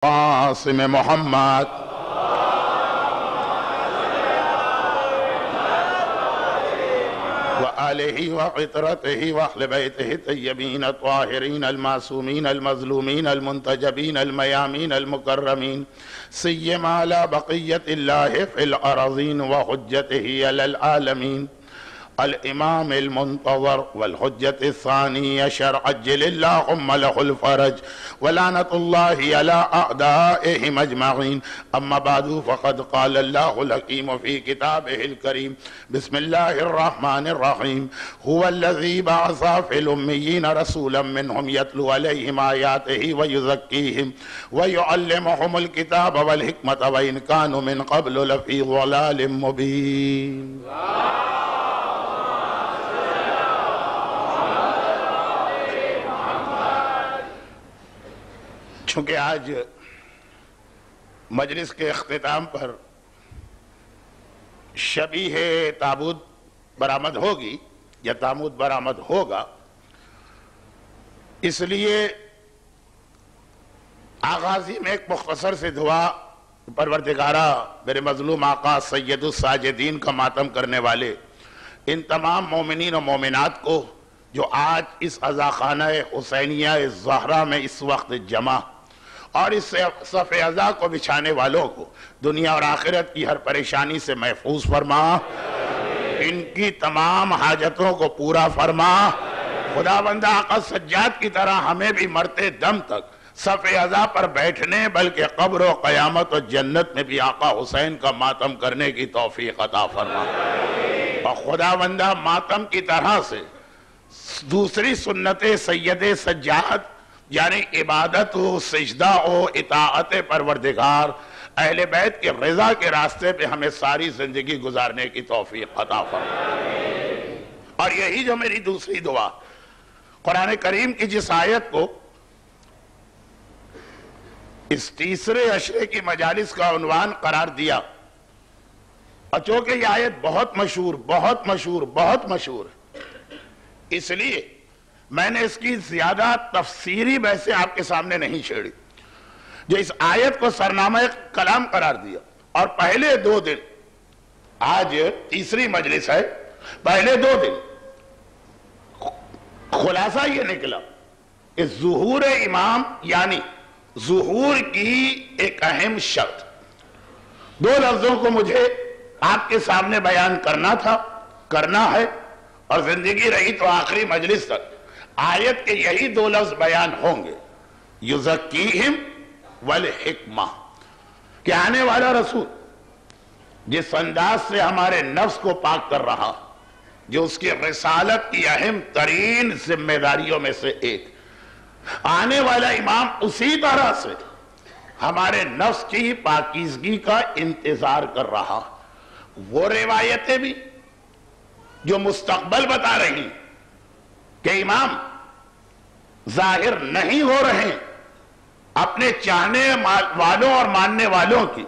قاسم محمد وآلہ وعطرتہ واہل بیتہ الطیبین الطاہرین المعصومین المظلومین المنتجبین المیامین المکرمین سیما علی بقیت اللہ فی الارضین وحجتہ علی العالمین الامام المنتظر والحجت الثانی عشر عجل اللہم لہ الفرج ولعنت اللہ علی اعدائہم اجمعین اما بعد فقد قال اللہ الحکیم فی کتابہ الکریم بسم اللہ الرحمن الرحیم هو الذی بعث فی الامیین رسولا منہم یتلو علیہم آیاتہ ویزکیہم ویعلمہم الکتاب والحکمت وإن كانوا من قبل لفی ضلال مبین. چونکہ آج مجلس کے اختتام پر شبیہ تابوت برآمد ہوگی یا تابوت برآمد ہوگا، اس لیے آغازی میں ایک مختصر سے دعا پروردگارہ میرے مظلوم آقا سید الساجدین کا ماتم کرنے والے ان تمام مومنین و مومنات کو جو آج اس عزاخانہ حسینیہ زہرہ میں اس وقت جمع اور اس صف عزا کو بچھانے والوں کو دنیا اور آخرت کی ہر پریشانی سے محفوظ فرما، ان کی تمام حاجتوں کو پورا فرما. خداوند آقا سجاد کی طرح ہمیں بھی مرتے دم تک صف عزا پر بیٹھنے بلکہ قبر و قیامت و جنت میں بھی آقا حسین کا ماتم کرنے کی توفیق عطا فرما. اور خداوند ماتم کی طرح سے دوسری سنت سید سجاد یعنی عبادت و سجدہ و اطاعت پروردگار اہل بیت کے رضا کے راستے پہ ہمیں ساری زندگی گزارنے کی توفیق عطا فرما. اور یہی جو میری دوسری دعا قرآن کریم کی جس آیت کو اس تیسرے عشرے کی مجالس کا عنوان قرار دیا، اور چونکہ یہ آیت بہت مشہور بہت مشہور بہت مشہور ہے، اس لیے میں نے اس کی زیادہ تفسیری بحثیں آپ کے سامنے نہیں چھیڑی. جو اس آیت کو سرنامہ کلام قرار دیا اور پہلے 2 دن، آج تیسری مجلس ہے، پہلے 2 دن خلاصہ یہ نکلا کہ ظہور امام یعنی ظہور کی ایک اہم شرط 2 لفظوں کو مجھے آپ کے سامنے بیان کرنا تھا، کرنا ہے، اور زندگی رہی تو آخری مجلس تک آیت کے یہی 2 لفظ بیان ہوں گے، یزکیہم والحکمہ، کہ آنے والا رسول جس انداز سے ہمارے نفس کو پاک کر رہا، جو اس کی رسالت کی اہم ترین ذمہ داریوں میں سے ایک، آنے والا امام اسی طرح سے ہمارے نفس کی پاکیزگی کا انتظار کر رہا. وہ روایتیں بھی جو مستقبل بتا رہی کہ امام ظاہر نہیں ہو رہے اپنے چاہنے والوں اور ماننے والوں کی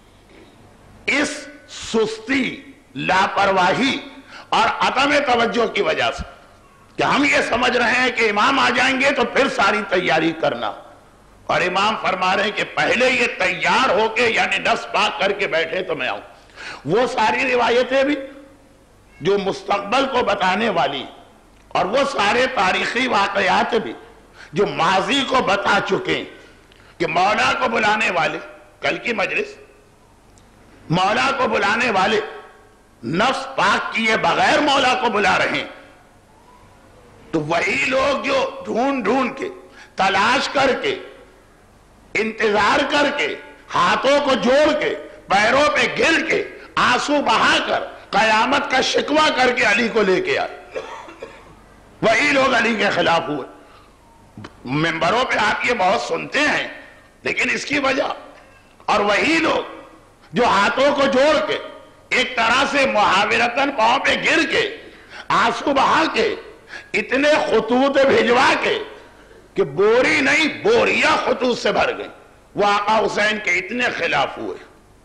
اس سستی، لاپرواہی اور عدم توجہ کی وجہ سے، کہ ہم یہ سمجھ رہے ہیں کہ امام آ جائیں گے تو پھر ساری تیاری کرنا، اور امام فرما رہے ہیں کہ پہلے یہ تیار ہو کے یعنی نفس پاک کر کے بیٹھے تو میں آؤں. وہ ساری روایتیں بھی جو مستقبل کو بتانے والی اور وہ سارے تاریخی واقعات بھی جو ماضی کو بتا چکے کہ مولا کو بلانے والے، کل کی مجلس مولا کو بلانے والے نفس پاک کیے بغیر مولا کو بلا رہے ہیں، تو وہی لوگ جو ڈھونڈ ڈھونڈ کے تلاش کر کے انتظار کر کے ہاتھوں کو جوڑ کے پیروں پہ گر کے آنسو بہا کر قیامت کا شکوہ کر کے علی کو لے کے آئے، وہی لوگ علی کے خلاف ہوئے. ممبروں پہ آپ یہ بہت سنتے ہیں، لیکن اس کی وجہ، اور وہی لوگ جو ہاتھوں کو جوڑ کے ایک طرح سے محاورتاً پاؤں پہ گر کے آنسو بہا کے اتنے خطوط بھجوا کے کہ بوری نہیں بوریاں خطوط سے بھر گئیں، وہ آقا حسین کے اتنے خلاف ہوئے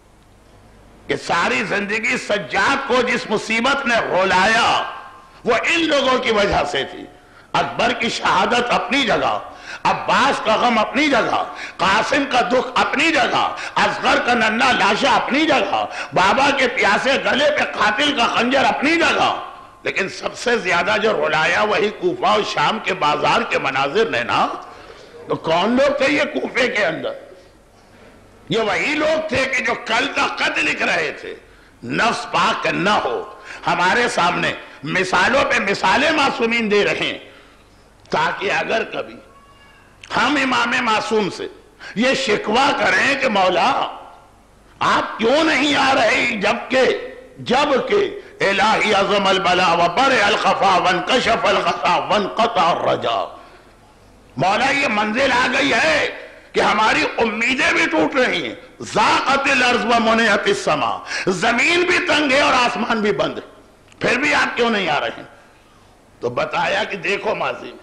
کہ ساری زندگی سجاد کو جس مصیبت نے رولایا وہ ان لوگوں کی وجہ سے تھی. اکبر کی شہادت اپنی جگہ، عباس کا غم اپنی جگہ، قاسم کا دکھ اپنی جگہ، اصغر کا ننھا لاشا اپنی جگہ، بابا کے پیاسے گلے پہ قاتل کا خنجر اپنی جگہ، لیکن سب سے زیادہ جو رلایا وہی کوفہ اور شام کے بازار کے مناظر نے نا۔ تو کون لوگ تھے یہ کوفے کے اندر؟ یہ وہی لوگ تھے کہ جو کل کا خط لکھ رہے تھے، نفس پاک نہ ہو۔ ہمارے سامنے مثالوں پہ مثالیں معصومین دے رہے ہیں، تاکہ اگر کبھی ہم امام معصوم سے یہ شکوہ کریں کہ مولا آپ کیوں نہیں آ رہے، جبکہ الہی عظم البلا وبرئ الخفا وانکشف الغطا وانقطع الرجا، مولا یہ منزل آ گئی ہے کہ ہماری امیدیں بھی ٹوٹ رہی ہیں، ضاقت الارض ومنعت السماء، زمین بھی تنگ ہے اور آسمان بھی بند ہے، پھر بھی آپ کیوں نہیں آ رہے ہیں؟ تو بتایا کہ دیکھو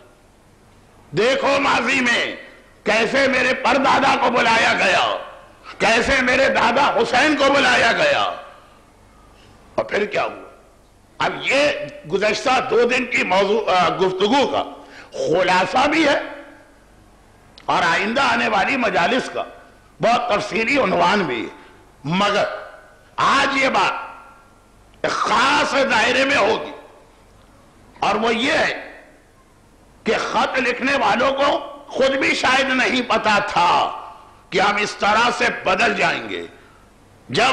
ماضی میں کیسے میرے پردادا کو بلایا گیا، کیسے میرے دادا حسین کو بلایا گیا، اور پھر کیا ہوا۔ اب یہ گزشتہ 2 دن کی گفتگو کا خلاصہ بھی ہے اور آئندہ آنے والی مجالس کا بہت تفصیلی عنوان بھی ہے، مگر آج یہ بات ایک خاص دائرے میں ہوگی، اور وہ یہ ہے کہ خط لکھنے والوں کو خود بھی شاید نہیں پتا تھا کہ ہم اس طرح سے بدل جائیں گے۔ جب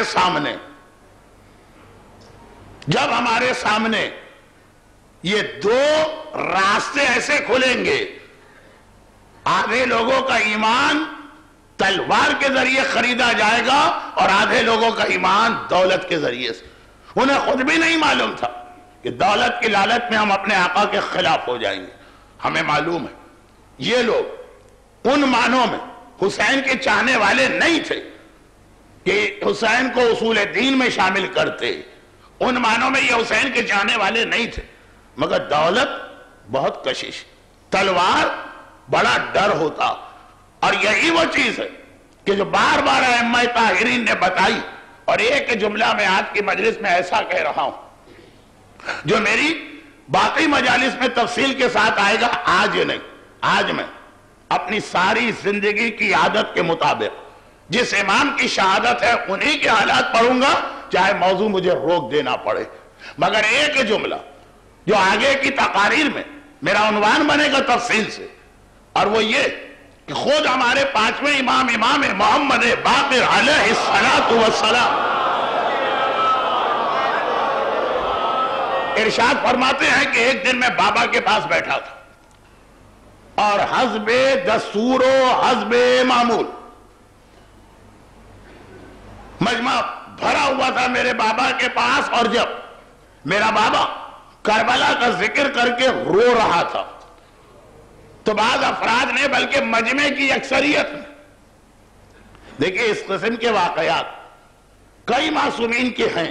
ہمارے سامنے یہ 2 راستے ایسے کھلیں گے، آدھے لوگوں کا ایمان تلوار کے ذریعے خریدا جائے گا اور آدھے لوگوں کا ایمان دولت کے ذریعے سے۔ انہیں خود بھی نہیں معلوم تھا کہ دولت کی لالچ میں ہم اپنے آقا کے خلاف ہو جائیں گے۔ ہمیں معلوم ہے یہ لوگ ان معنوں میں حسین کے چاہنے والے نہیں تھے کہ حسین کو اصول دین میں شامل کرتے، ان معنوں میں یہ حسین کے چاہنے والے نہیں تھے، مگر دولت بہت کشش، تلوار بڑا ڈر ہوتا، اور یہی وہ چیز ہے کہ جو بار بار ائمہ طاہرین نے بتائی، اور ایک جملہ میں آج کی مجلس میں ایسا کہہ رہا ہوں جو میری باقی مجالس میں تفصیل کے ساتھ آئے گا، آج نہیں، آج میں اپنی ساری زندگی کی عادت کے مطابق جس امام کی شہادت ہے انہی کے حالات پڑھوں گا، چاہے موضوع مجھے روک دینا پڑے، مگر ایک جملہ جو آگے کی تقاریر میں میرا عنوان بنے گا تفصیل سے، اور وہ یہ کہ خود ہمارے 5ویں امام محمد باقر علیہ السلام ارشاد فرماتے ہیں کہ ایک دن میں بابا کے پاس بیٹھا تھا اور حسب دستور و حسب معمول مجمع بھرا ہوا تھا میرے بابا کے پاس، اور جب میرا بابا کربلا کا ذکر کر کے رو رہا تھا تو بعض افراد نے، بلکہ مجمع کی اکثریت نے، دیکھیں اس قسم کے واقعات کئی معصومین کے ہیں،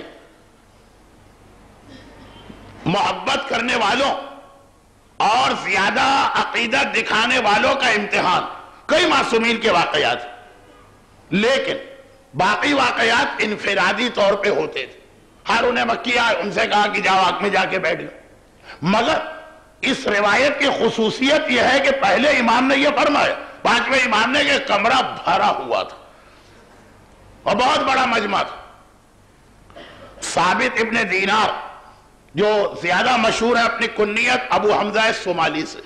محبت کرنے والوں اور زیادہ عقیدت دکھانے والوں کا امتحان، کئی معصومین کے واقعات، لیکن باقی واقعات انفرادی طور پہ ہوتے تھے۔ ہارون مکی آئے، ان سے کہا کہ جاؤ آگ میں جا کے بیٹھ گئے، مگر اس روایت کی خصوصیت یہ ہے کہ پہلے امام نے یہ فرمایا، 5ویں امام نے، کہ کمرہ بھرا ہوا تھا اور بہت بڑا مجمع تھا۔ ثابت ابن دینار جو زیادہ مشہور ہے اپنی کنیت ابو حمزہ الصومالی سے،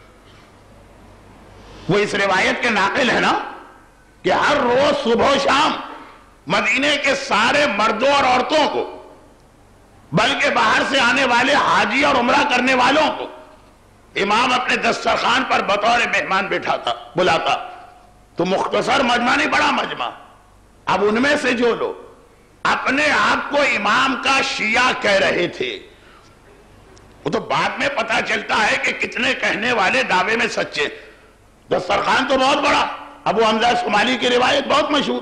وہ اس روایت کے ناقل ہے نا کہ ہر روز صبح و شام مدینے کے سارے مردوں اور عورتوں کو، بلکہ باہر سے آنے والے حاجی اور عمرہ کرنے والوں کو امام اپنے دسترخوان پر بطور مہمان بلاتا، تو مختصر مجمع نہیں، بڑا مجمع۔ اب ان میں سے جو لوگ اپنے آپ کو امام کا شیعہ کہہ رہے تھے، وہ تو بعد میں پتا چلتا ہے کہ کتنے کہنے والے دعوے میں سچے، دسترخوان تو بہت بڑا، ابو حمزہ صومالی کی روایت بہت مشہور،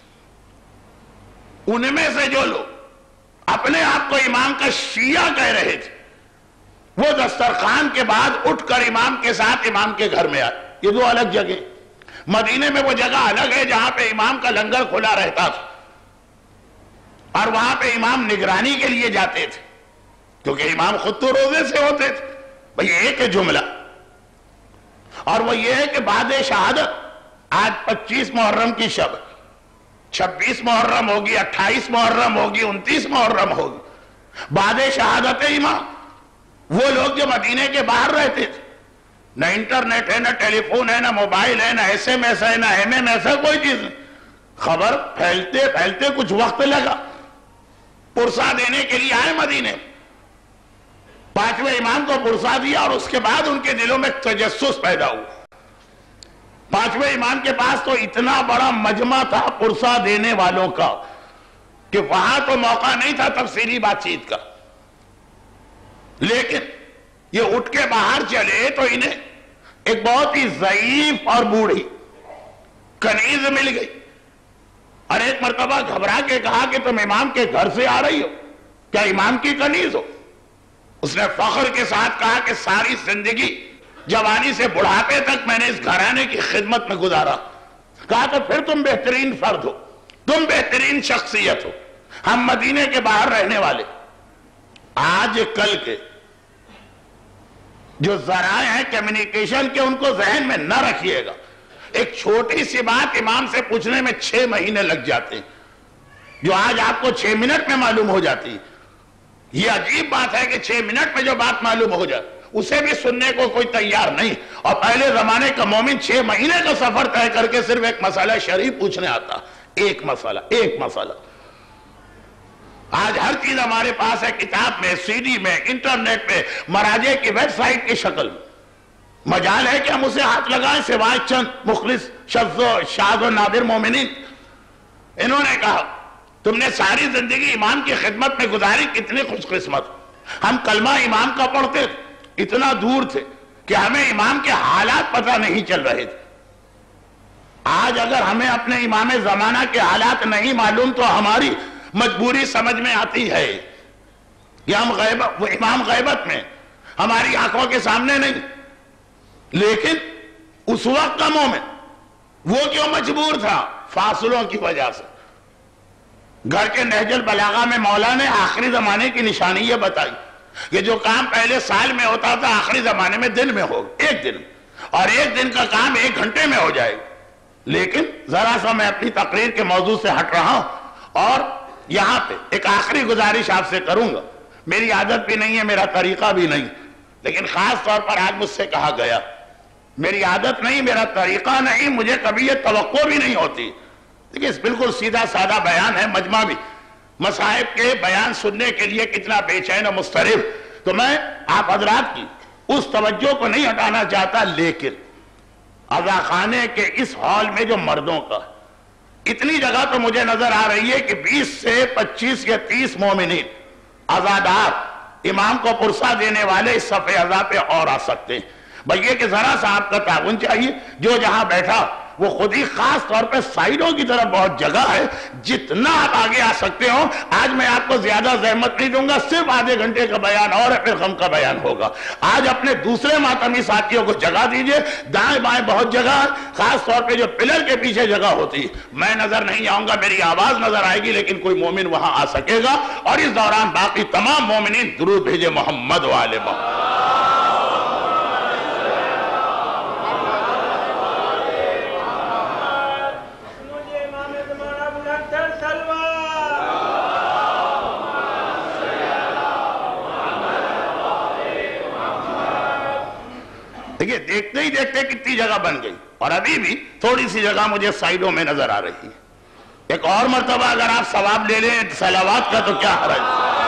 ان میں سے جو لوگ اپنے آپ کو امام کا شیعہ کہہ رہے تھے، وہ دسترخوان کے بعد اٹھ کر امام کے ساتھ امام کے گھر میں آئے۔ یہ 2 الگ جگہ، مدینے میں وہ جگہ الگ ہے جہاں پہ امام کا لنگر کھلا رہتا تھا، اور وہاں پہ امام نگرانی کے لیے جاتے تھے، کیونکہ امام خود تو روزے سے ہوتے تھے۔ بھئی ایک جملہ اور وہ یہ ہے کہ بعد شہادت آج 25 محرم کی شب، 26 محرم ہوگی، 28 محرم ہوگی، 29 محرم ہوگی، بعد شہادت امام وہ لوگ جو مدینے کے باہر رہتے تھے، نہ انٹرنیٹ ہے، نہ ٹیلی فون ہے، نہ موبائل ہے، نہ ایس ایم ایس ہے، نہ ایم ایم ایس ہے، کوئی چیز نہیں، خبر پھیلتے پھیلتے کچھ وقت لگا، پرسہ دینے کے لیے آئے مدینے، 5ویں امام کو پرسہ دیا اور اس کے بعد ان کے دلوں میں تجسس پیدا ہوا۔ 5ویں امام کے پاس تو اتنا بڑا مجمع تھا پرسہ دینے والوں کا کہ وہاں تو موقع نہیں تھا تفصیلی بات چیت کا، لیکن یہ اٹھ کے باہر چلے تو انہیں ایک بہت ہی ضعیف اور بوڑھی کنیز مل گئی، اور ایک مرتبہ گھبرا کے کہا کہ تم امام کے گھر سے آ رہی ہو، کیا امام کی کنیز ہو؟ اس نے فخر کے ساتھ کہا کہ ساری زندگی جوانی سے بڑھاپے تک میں نے اس گھرانے کی خدمت میں گزارا۔ کہا تو پھر تم بہترین فرد ہو، تم بہترین شخصیت ہو، ہم مدینے کے باہر رہنے والے آج کل کے جو ذرائع ہیں کمیونیکیشن کے ان کو ذہن میں نہ رکھیے گا، ایک چھوٹی سی بات امام سے پوچھنے میں 6 مہینے لگ جاتے ہیں، جو آج آپ کو 6 منٹ میں معلوم ہو جاتی ہے۔ یہ عجیب بات ہے کہ 6 منٹ میں جو بات معلوم ہو جائے اسے بھی سننے کو کوئی تیار نہیں، اور پہلے زمانے کا مومن 6 مہینے کا سفر طے کر کے صرف ایک مسئلہ شریف پوچھنے آتا، ایک مسئلہ۔ آج ہر چیز ہمارے پاس ہے، کتاب میں، سی ڈی میں، انٹرنیٹ پہ، مراجع کی ویب سائٹ کی شکل میں، مجال ہے کہ ہم اسے ہاتھ لگائیں سوائے چند مخلص شاذ و نادر مومنین۔ انہوں نے کہا تم نے ساری زندگی امام کی خدمت میں گزاری، کتنی خوش قسمت۔ ہم کلمہ امام کا پڑھتے تھے، اتنا دور تھے کہ ہمیں امام کے حالات پتہ نہیں چل رہے تھے۔ آج اگر ہمیں اپنے امام زمانہ کے حالات نہیں معلوم تو ہماری مجبوری سمجھ میں آتی ہے کہ ہم امام غیبت میں ہماری آنکھوں کے سامنے نہیں، لیکن اس وقت کا مومن وہ کیوں مجبور تھا؟ فاصلوں کی وجہ سے۔ گھر کے نہج البلاغہ میں مولا نے آخری زمانے کی نشانی یہ بتائی کہ جو کام پہلے سال میں ہوتا تھا آخری زمانے میں دن میں ہوگا، ایک دن، اور ایک دن کا کام 1 گھنٹے میں ہو جائے گا۔ لیکن ذرا سا میں اپنی تقریر کے موضوع سے ہٹ رہا ہوں اور یہاں پہ ایک آخری گزارش آپ سے کروں گا۔ میری عادت بھی نہیں ہے، میرا طریقہ بھی نہیں، لیکن خاص طور پر آج مجھ سے کہا گیا، میری عادت نہیں، میرا طریقہ نہیں، مجھے کبھی یہ توقع بھی نہیں ہوتی۔ دیکھیں بالکل سیدھا سادہ بیان ہے، مجمع بھی مصائب کے بیان سننے کے لیے کتنا بے چین و مضطرب، تو میں آپ حضرات کی اس توجہ کو نہیں ہٹانا چاہتا، لیکن عزا خانے کے اس ہال میں جو مردوں کا اتنی جگہ تو مجھے نظر آ رہی ہے کہ 20 سے 25 یا 30 مومنین عزادار امام کو پرسہ دینے والے اس صف عزا پہ اور آ سکتے ہیں۔ بھئی یہ کہ ذرا سا آپ کا تعاون چاہیے، جو جہاں بیٹھا وہ خود ہی، خاص طور پہ سائیڈوں کی طرف بہت جگہ ہے، جتنا آپ آگے آ سکتے ہو۔ آج میں آپ کو زیادہ زحمت نہیں دوں گا، صرف آدھے گھنٹے کا بیان اور پھر غم کا بیان ہوگا۔ آج اپنے دوسرے ماتمی ساتھیوں کو جگہ دیجئے، دائیں بائیں بہت جگہ، خاص طور پہ جو پلر کے پیچھے جگہ ہوتی ہے۔ میں نظر نہیں آؤں گا، میری آواز نظر آئے گی، لیکن کوئی مومن وہاں آ سکے گا، اور اس دوران باقی تمام مومنین درود بھیجے محمد و آل محمد۔ دیکھیں دیکھتے ہی دیکھتے کتنی جگہ بن گئی، اور ابھی بھی تھوڑی سی جگہ مجھے سائیڈوں میں نظر آ رہی ہے۔ ایک اور مرتبہ اگر آپ ثواب لے لیں صلوات کا تو کیا حرج۔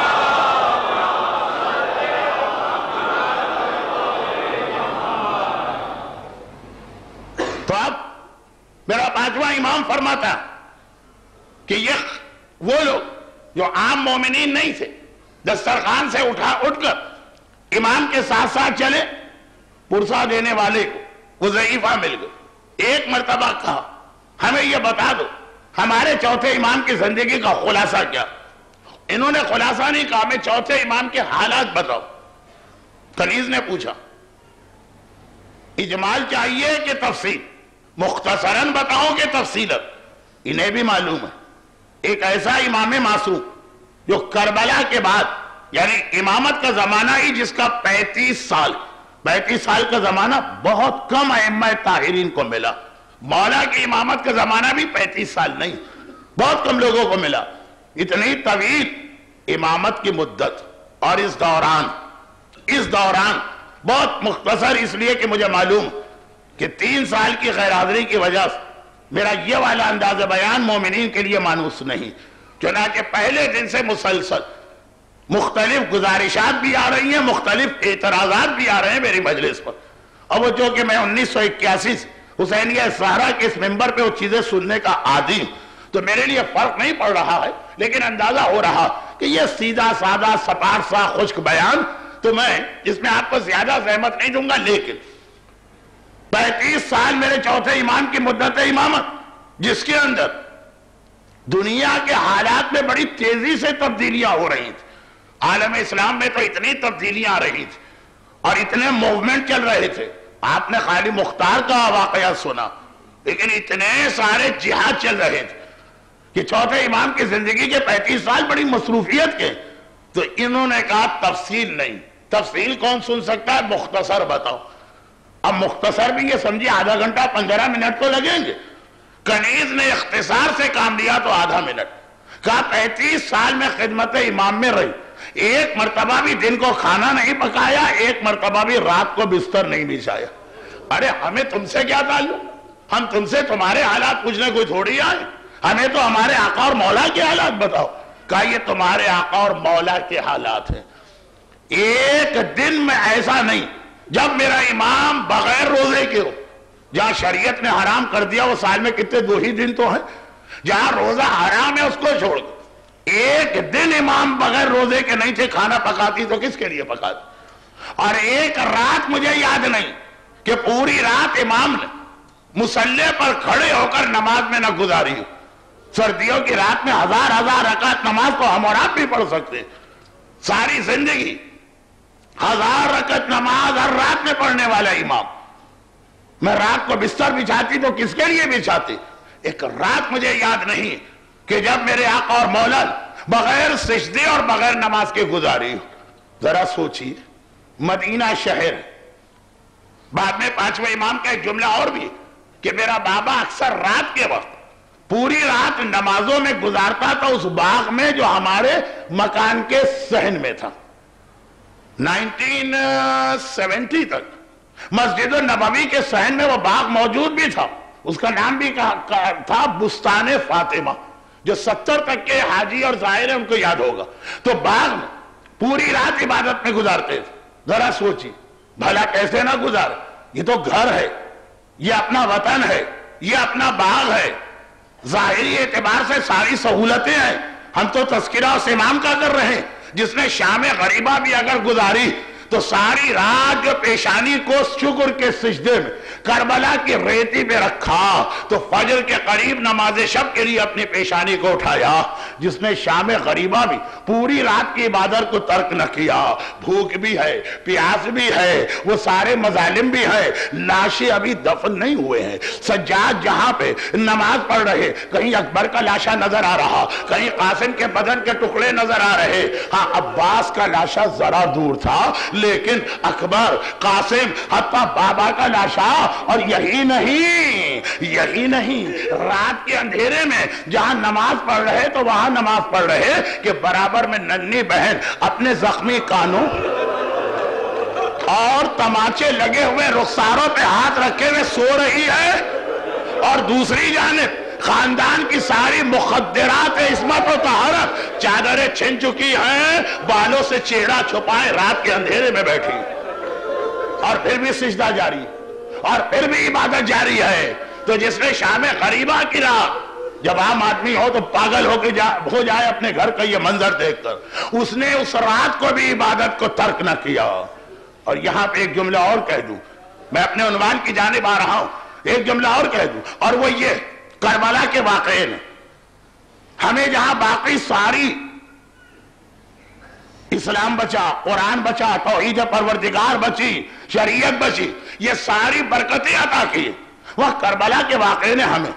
تو اب میرا 5واں امام فرماتا کہ یہ وہ لوگ جو عام مومنین نہیں تھے، دسترخوان سے اٹھ کر امام کے ساتھ ساتھ چلے، پرسہ دینے والے کو وہ ضعیفہ مل گئے۔ ایک مرتبہ کہا ہمیں یہ بتا دو ہمارے چوتھے امام کی زندگی کا خلاصہ کیا۔ انہوں نے خلاصہ نہیں کہا، ہمیں چوتھے امام کے حالات بتاؤ۔ کنیز نے پوچھا اجمال چاہیے کہ تفصیل؟ مختصراً بتاؤ کہ تفصیلت؟ انہیں بھی معلوم ہے ایک ایسا امام معصوم جو کربلا کے بعد، یعنی امامت کا زمانہ ہی جس کا 35 سال 35 سال کا زمانہ بہت کم ائمہ طاہرین کو ملا. مولا کی امامت کا زمانہ بھی 35 سال نہیں، بہت کم لوگوں کو ملا. اتنی طویل امامت کی مدت، اور اس دوران بہت مختصر، اس لیے کہ مجھے معلوم کہ 3 سال کی غیر حاضری کی وجہ سے میرا یہ والا انداز بیان مومنین کے لیے مانوس نہیں. چنانچہ پہلے دن سے مسلسل مختلف گزارشات بھی آ رہی ہیں، مختلف اعتراضات بھی آ رہے ہیں میری مجلس پر. اور وہ جو کہ میں 1981 سے حسینیہ سہرا کے اس ممبر پہ وہ چیزیں سننے کا عادی ہوں، تو میرے لیے فرق نہیں پڑ رہا ہے، لیکن اندازہ ہو رہا کہ یہ سیدھا سادہ سپار سا خشک بیان تو میں اس میں آپ کو زیادہ زحمت نہیں دوں گا. لیکن 35 سال میرے چوتھے امام کی مدت امامت، جس کے اندر دنیا کے حالات میں بڑی تیزی سے تبدیلیاں ہو رہی تھیں. عالم اسلام میں تو اتنی تبدیلیاں آ رہی تھیں اور اتنے موومنٹ چل رہے تھے. آپ نے خالی مختار کا واقعہ سنا، لیکن اتنے سارے جہاد چل رہے تھے کہ چوتھے امام کی زندگی کے 35 سال بڑی مصروفیت کے. تو انہوں نے کہا تفصیل نہیں. تفصیل کون سن سکتا ہے؟ مختصر بتاؤ. اب مختصر بھی یہ سمجھے آدھا گھنٹہ 15 منٹ تو لگیں گے. کنیز نے اختصار سے کام لیا تو آدھا منٹ. کہا 35 سال میں خدمت امام میں رہی، ایک مرتبہ بھی دن کو کھانا نہیں پکایا، ایک مرتبہ بھی رات کو بستر نہیں بچھایا. ارے ہمیں تم سے کیا تعلق؟ ہم تم سے تمہارے حالات پوچھنے کوئی تھوڑی آئے. ہمیں تو ہمارے آقا اور مولا کے حالات بتاؤ. کہا یہ تمہارے آقا اور مولا کے حالات ہیں. ایک دن میں ایسا نہیں جب میرا امام بغیر روزے کے ہو. جہاں شریعت نے حرام کر دیا وہ سال میں کتنے 2 ہی دن تو ہیں. جہاں روزہ حرام ہے اس کو چھوڑ دو. ایک دن امام بغیر روزے کے نہیں تھے. کھانا پکاتی تو کس کے لیے پکاتی؟ اور ایک رات مجھے یاد نہیں کہ پوری رات امام نے مصلی پر کھڑے ہو کر نماز میں نہ گزاری ہو. سردیوں کی رات میں 1000 رکعت نماز کو ہم اور آپ بھی پڑھ سکتے. ساری زندگی 1000 رکعت نماز ہر رات میں پڑھنے والا امام. میں رات کو بستر بچھاتی تو کس کے لیے بچھاتی؟ ایک رات مجھے یاد نہیں کہ جب میرے آقا اور مولا بغیر سجدے اور بغیر نماز کے گزاری. ذرا سوچیے، مدینہ شہر. بعد میں 5ویں امام کا ایک جملہ اور بھی کہ میرا بابا اکثر رات کے وقت پوری رات نمازوں میں گزارتا تھا اس باغ میں جو ہمارے مکان کے صحن میں تھا. 1970 تک مسجد النبوی کے صحن میں وہ باغ موجود بھی تھا. اس کا نام بھی تھا بستان فاطمہ. جو 70 تک کے حاجی اور زائر ہیں ان کو یاد ہوگا. تو باغ میں پوری رات عبادت میں گزارتے تھے. ذرا سوچی بھلا کیسے نہ گزارے؟ یہ تو گھر ہے، یہ اپنا وطن ہے، یہ اپنا باغ ہے. ظاہری اعتبار سے ساری سہولتیں ہیں. ہم تو تذکرہ اس امام کا کر رہے ہیں جس نے شام غریبہ بھی اگر گزاری تو ساری رات جو پیشانی کو شکر کے سجدے میں کربلا کی ریتی پہ رکھا تو فجر کے قریب نماز شب کے لیے اپنی پیشانی کو اٹھایا. جس نے شام غریبہ بھی پوری رات کی عبادت کو ترک نہ کیا. بھوک بھی ہے، پیاس بھی ہے، وہ سارے مظالم بھی ہے. لاشیں ابھی دفن نہیں ہوئے ہیں. سجاد جہاں پہ نماز پڑھ رہے، کہیں اکبر کا لاشا نظر آ رہا، کہیں قاسم کے بدن کے ٹکڑے نظر آ رہے. ہاں عباس کا لاشا ذرا دور تھا، لیکن اکبر، قاسم، حتیٰ بابا کا لاشا. اور یہی نہیں رات کے اندھیرے میں جہاں نماز پڑھ رہے تو وہاں نماز پڑھ رہے کہ برابر میں ننھی بہن اپنے زخمی کانوں اور تماچے لگے ہوئے رخساروں پہ ہاتھ رکھے ہوئے سو رہی ہے. اور دوسری جانب خاندان کی ساری مخدرات عصمت و طہارت چادریں چھن چکی ہیں، بالوں سے چہرہ چھپائے رات کے اندھیرے میں بیٹھی، اور پھر بھی سجدہ جاری، اور پھر بھی عبادت جاری ہے. تو جس نے شام غریبہ کی رات، جب عام آدمی ہو تو پاگل ہو جائے اپنے گھر کا یہ منظر دیکھ کر، اس نے اس رات کو بھی عبادت کو ترک نہ کیا. اور یہاں پہ ایک جملہ اور کہہ دوں، میں اپنے عنوان کی جانب آ رہا ہوں. ایک جملہ اور کہہ دوں، اور وہ یہ کربلا کے واقعے نے ہمیں جہاں باقی ساری اسلام بچا، قرآن بچا، توحید پروردگار بچی، شریعت بچی، یہ ساری برکتیں عطا کی، وہ کربلا کے واقعے نے ہمیں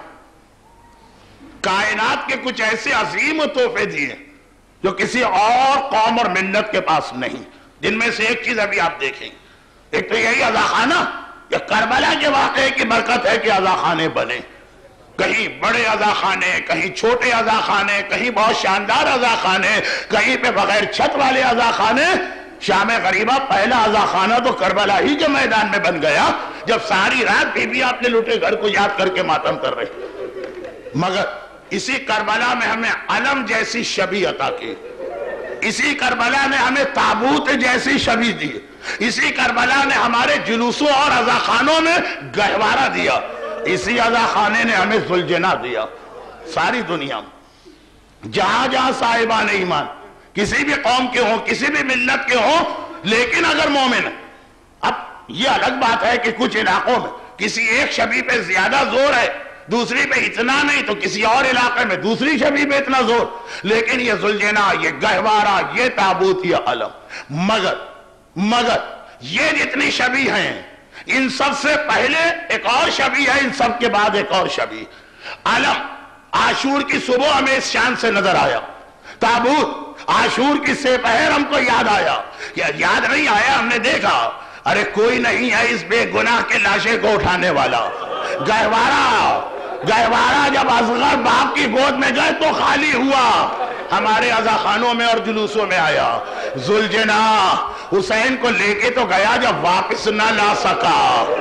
کائنات کے کچھ ایسے عظیم تحفے دیے جو کسی اور قوم اور ملت کے پاس نہیں. جن میں سے ایک چیز ابھی آپ دیکھیں، ایک تو یہی عزا خانہ، یہ کربلا کے واقعے کی برکت ہے کہ عزا خانے بنے، کہیں بڑے عزا خانے، کہیں چھوٹے عزا خانے، کہیں بہت شاندار عزا خانے، کہیں پہ بغیر چھت والے عزا خانے۔ شام غریبہ پہلا عزا خانہ تو کربلا ہی کے میدان میں بن گیا، جب ساری رات بیوی اپنے لوٹے گھر کو یاد کر کے ماتم کر رہے۔ مگر اسی کربلا میں ہمیں علم جیسی شبیہ عطا کی، اسی کربلا نے ہمیں تابوت جیسی شبیہ دی، اسی کربلا نے ہمارے جلوسوں اور عزا خانوں میں گہوارہ دیا، اسی عزا خانے نے ہمیں ذوالجناح دیا۔ ساری دنیا میں جہاں جہاں صاحبان ایمان کسی بھی قوم کے ہوں، کسی بھی ملت کے ہوں، لیکن اگر مومن ہے، اب یہ الگ بات ہے کہ کچھ علاقوں میں کسی ایک شبیہ پہ زیادہ زور ہے، دوسری پہ اتنا نہیں، تو کسی اور علاقے میں دوسری شبیہ پہ اتنا زور، لیکن یہ ذوالجناح، یہ گہوارہ، یہ تابوت، یہ علم۔ مگر یہ جتنی شبیہ ہیں، ان سب سے پہلے ایک اور شبیہ ہے، ان سب کے بعد ایک اور شبیہ۔ علم عاشور کی صبح ہمیں اس شان سے نظر آیا، تابوت عاشور کی سپہر ہم کو یاد آیا، یاد نہیں آیا، ہم نے دیکھا ارے کوئی نہیں ہے اس بے گناہ کے لاشے کو اٹھانے والا۔ گہوارہ جب اصغر باپ کی گود میں گئے تو خالی ہوا، ہمارے عزا خانوں میں اور جلوسوں میں آیا۔ ذوالجناح حسین کو لے کے تو گیا، جب واپس نہ لا سکا۔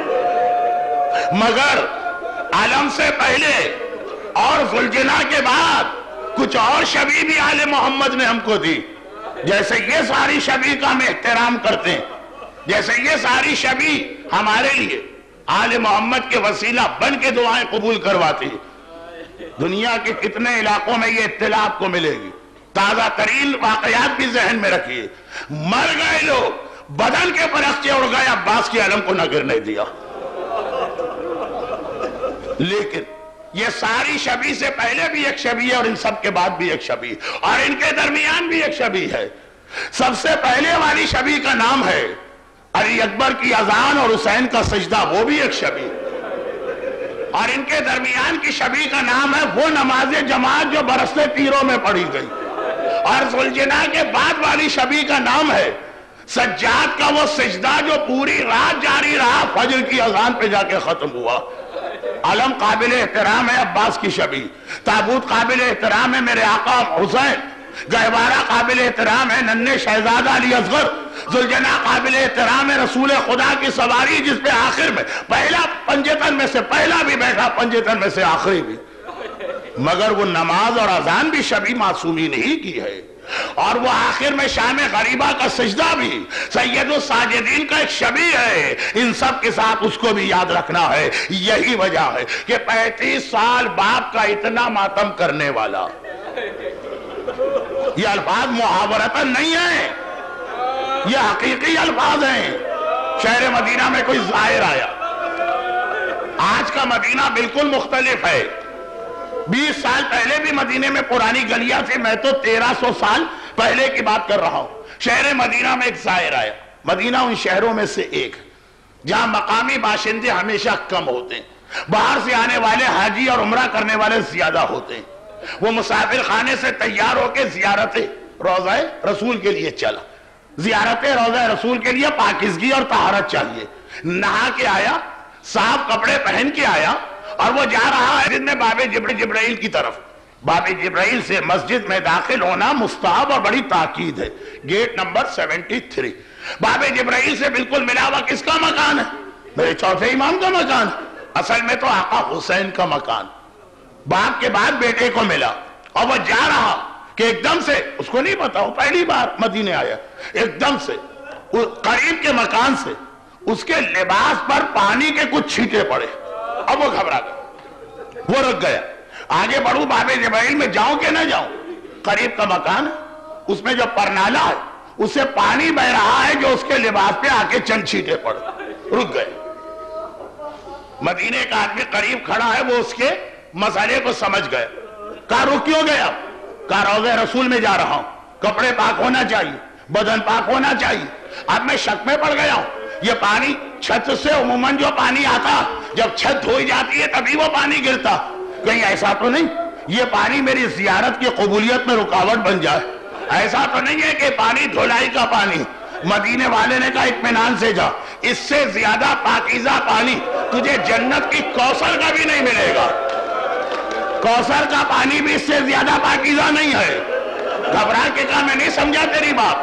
مگر علم سے پہلے اور ذوالجناح کے بعد کچھ اور شبیہ بھی آل محمد نے ہم کو دی، جیسے یہ ساری شبیہ کا ہم احترام کرتے ہیں، جیسے یہ ساری شبیہ ہمارے لیے آل محمد کے وسیلہ بن کے دعائیں قبول کرواتی۔ دنیا کے کتنے علاقوں میں یہ اطلاع آپ کو ملے گی، تازہ ترین واقعات بھی ذہن میں رکھیے۔ مر گئے لوگ، بدن کے پرخچے اڑ گئے، عباس کی علم کو نہ گرنے دیا۔ لیکن یہ ساری شبیہ سے پہلے بھی ایک شبیہ ہے، اور ان سب کے بعد بھی ایک شبیہ، اور ان کے درمیان بھی ایک شبیہ ہے۔ سب سے پہلے والی شبیہ کا نام ہے علی اکبر کی اذان اور حسین کا سجدہ، وہ بھی ایک شبیہ، اور ان کے درمیان کی شبیہ کا نام ہے وہ نماز جماعت جو برستے پیروں میں پڑھی گئی، اور ذوالجناح کے بعد والی شبیہ کا نام ہے سجاد کا وہ سجدہ جو پوری رات جاری رہا، فجر کی اذان پہ جا کے ختم ہوا۔ علم قابل احترام ہے عباس کی شبیہ، تابوت قابل احترام ہے میرے آقا حسین، گہوارہ قابل احترام ہے ننھے شہزادہ علی اصغر، ذوالجناح قابل احترام ہے رسول خدا کی سواری جس پہ آخر میں پہلا پنجتن میں سے پہلا بھی بیٹھا، پنجتن میں سے آخری بھی۔ مگر وہ نماز اور اذان بھی شبیہ معصومین ہی کی ہے، اور وہ آخر میں شام غریبہ کا سجدہ بھی سید الساجدین کا ایک شبیہ ہے۔ ان سب کے ساتھ اس کو بھی یاد رکھنا ہے۔ یہی وجہ ہے کہ 35 سال باپ کا اتنا ماتم کرنے والا، یہ الفاظ محاورتاً نہیں ہیں، یہ حقیقی الفاظ ہیں۔ شہر مدینہ میں کوئی زائر آیا، آج کا مدینہ بالکل مختلف ہے۔ 20 سال پہلے بھی مدینے میں پرانی گلیاں تھی، میں تو 1300 سال پہلے کی بات کر رہا ہوں۔ شہر مدینہ میں ایک زائر آیا، مدینہ ان شہروں میں سے ایک جہاں مقامی باشندے ہمیشہ کم ہوتے ہیں، باہر سے آنے والے حاجی اور عمرہ کرنے والے زیادہ ہوتے ہیں۔ وہ مسافر خانے سے تیار ہو کے زیارت روضہ رسول کے لیے چلا، زیارت روضہ رسول کے لیے پاکیزگی اور طہارت چاہیے۔ نہا کے آیا، صاف کپڑے پہن کے آیا، اور وہ جا رہا ہے میں باب جبرائیل کی طرف۔ باب جبرائیل سے مسجد میں داخل ہونا مستحب اور بڑی تاکید ہے، گیٹ نمبر 73۔ باب جبرائیل سے بالکل ملا ہوا کس کا مکان ہے؟ میرے چوتھے امام کا مکان، اصل میں تو آقا حسین کا مکان۔ باپ کے بعد بیٹے کو ملا، اور وہ جا رہا کہ ایک دم سے، اس کو نہیں پتا، وہ پہلی بار مدینے آیا، ایک دم سے قریب کے مکان سے اس کے لباس پر پانی کے کچھ چھینٹے پڑے۔ اب وہ گھبرا گیا، وہ رک گیا، آگے بڑھوں باب جبرائیل میں جاؤں کہ نہ جاؤں؟ قریب کا مکان ہے، اس میں جو پرنالا ہے اس سے پانی بہ رہا ہے جو اس کے لباس پہ آ کے چند چھینٹے پڑے۔ رک گئے، مدینے کا آدمی قریب کھڑا ہے، وہ اس کے مسئلے کو سمجھ گئے۔ کہا رک کیوں گیا؟ کہا روضہ رسول میں جا رہا ہوں، کپڑے پاک ہونا چاہیے، بدن پاک ہونا چاہیے۔ اب میں شک میں پڑ گیا ہوں، یہ پانی چھت سے عموماً جو پانی آتا جب چھت دھوئی جاتی ہے تبھی وہ پانی گرتا، کہیں ایسا تو نہیں یہ پانی میری زیارت کی قبولیت میں رکاوٹ بن جائے؟ ایسا تو نہیں ہے کہ پانی دھلائی کا پانی، مدینے والے نے کہا اطمینان سے جا، اس سے زیادہ پاکیزہ پانی تجھے جنت کی کوثر کا بھی نہیں ملے گا، کوثر کا پانی بھی اس سے زیادہ پاکیزہ نہیں ہے۔ گھبرا کے کہا میں نہیں سمجھا تیری بات۔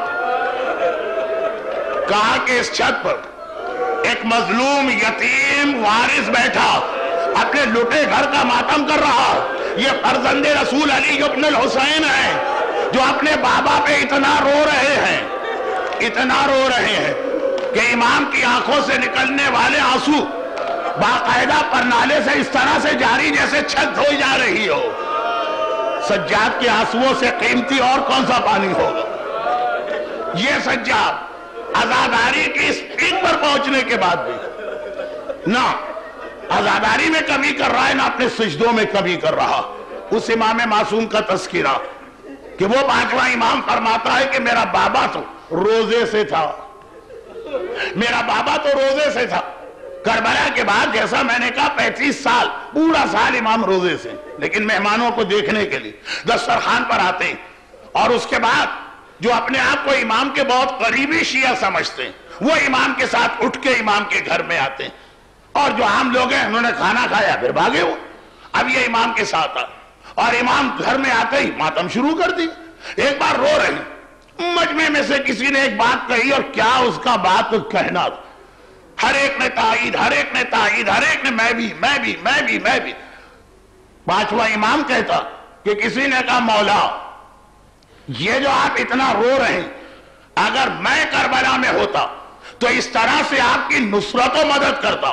کہا کہ اس چھت پر ایک مظلوم یتیم وارث بیٹھا اپنے لٹے گھر کا ماتم کر رہا، یہ فرزند رسول علی ابن الحسین ہیں جو اپنے بابا پہ اتنا رو رہے ہیں، اتنا رو رہے ہیں کہ امام کی آنکھوں سے نکلنے والے آنسو باقاعدہ پرنالے سے اس طرح سے جاری جیسے چھت دھوئی جا رہی ہو۔ سجاد کے آنسوؤں سے قیمتی اور کون سا پانی ہوگا؟ یہ سجاد عزاداری کی اس پیک پر پہنچنے کے بعد بھی نہ عزاداری میں کمی کر رہا ہے، نہ اپنے سجدوں میں کمی کر رہا۔ اس امام معصوم کا تذکرہ کہ وہ 5واں امام فرماتا ہے کہ میرا بابا تو روزے سے تھا، میرا بابا تو روزے سے تھا۔ کربلا کے بعد جیسا میں نے کہا 35 سال پورا سال امام روزے سے، لیکن مہمانوں کو دیکھنے کے لیے دسترخوان پر آتے ہیں، اور اس کے بعد جو اپنے آپ کو امام کے بہت قریبی شیعہ سمجھتے ہیں وہ امام کے ساتھ اٹھ کے امام کے گھر میں آتے ہیں، اور جو عام لوگ ہیں انہوں نے کھانا کھایا پھر بھاگے وہ، اب یہ امام کے ساتھ آئے اور امام گھر میں آتے ہی ماتم شروع کر دی۔ ایک بار رو رہے ہیں، مجمع میں سے کسی نے ایک بات کہی اور کیا اس کا بات کہنا تھا، ہر ایک نے تائید، ہر ایک نے تائید، ہر ایک نے میں بھی۔ 5واں امام کہتا کہ کسی نے کہا مولا یہ جو آپ اتنا رو رہے ہیں، اگر میں کربلا میں ہوتا تو اس طرح سے آپ کی نصرت و مدد کرتا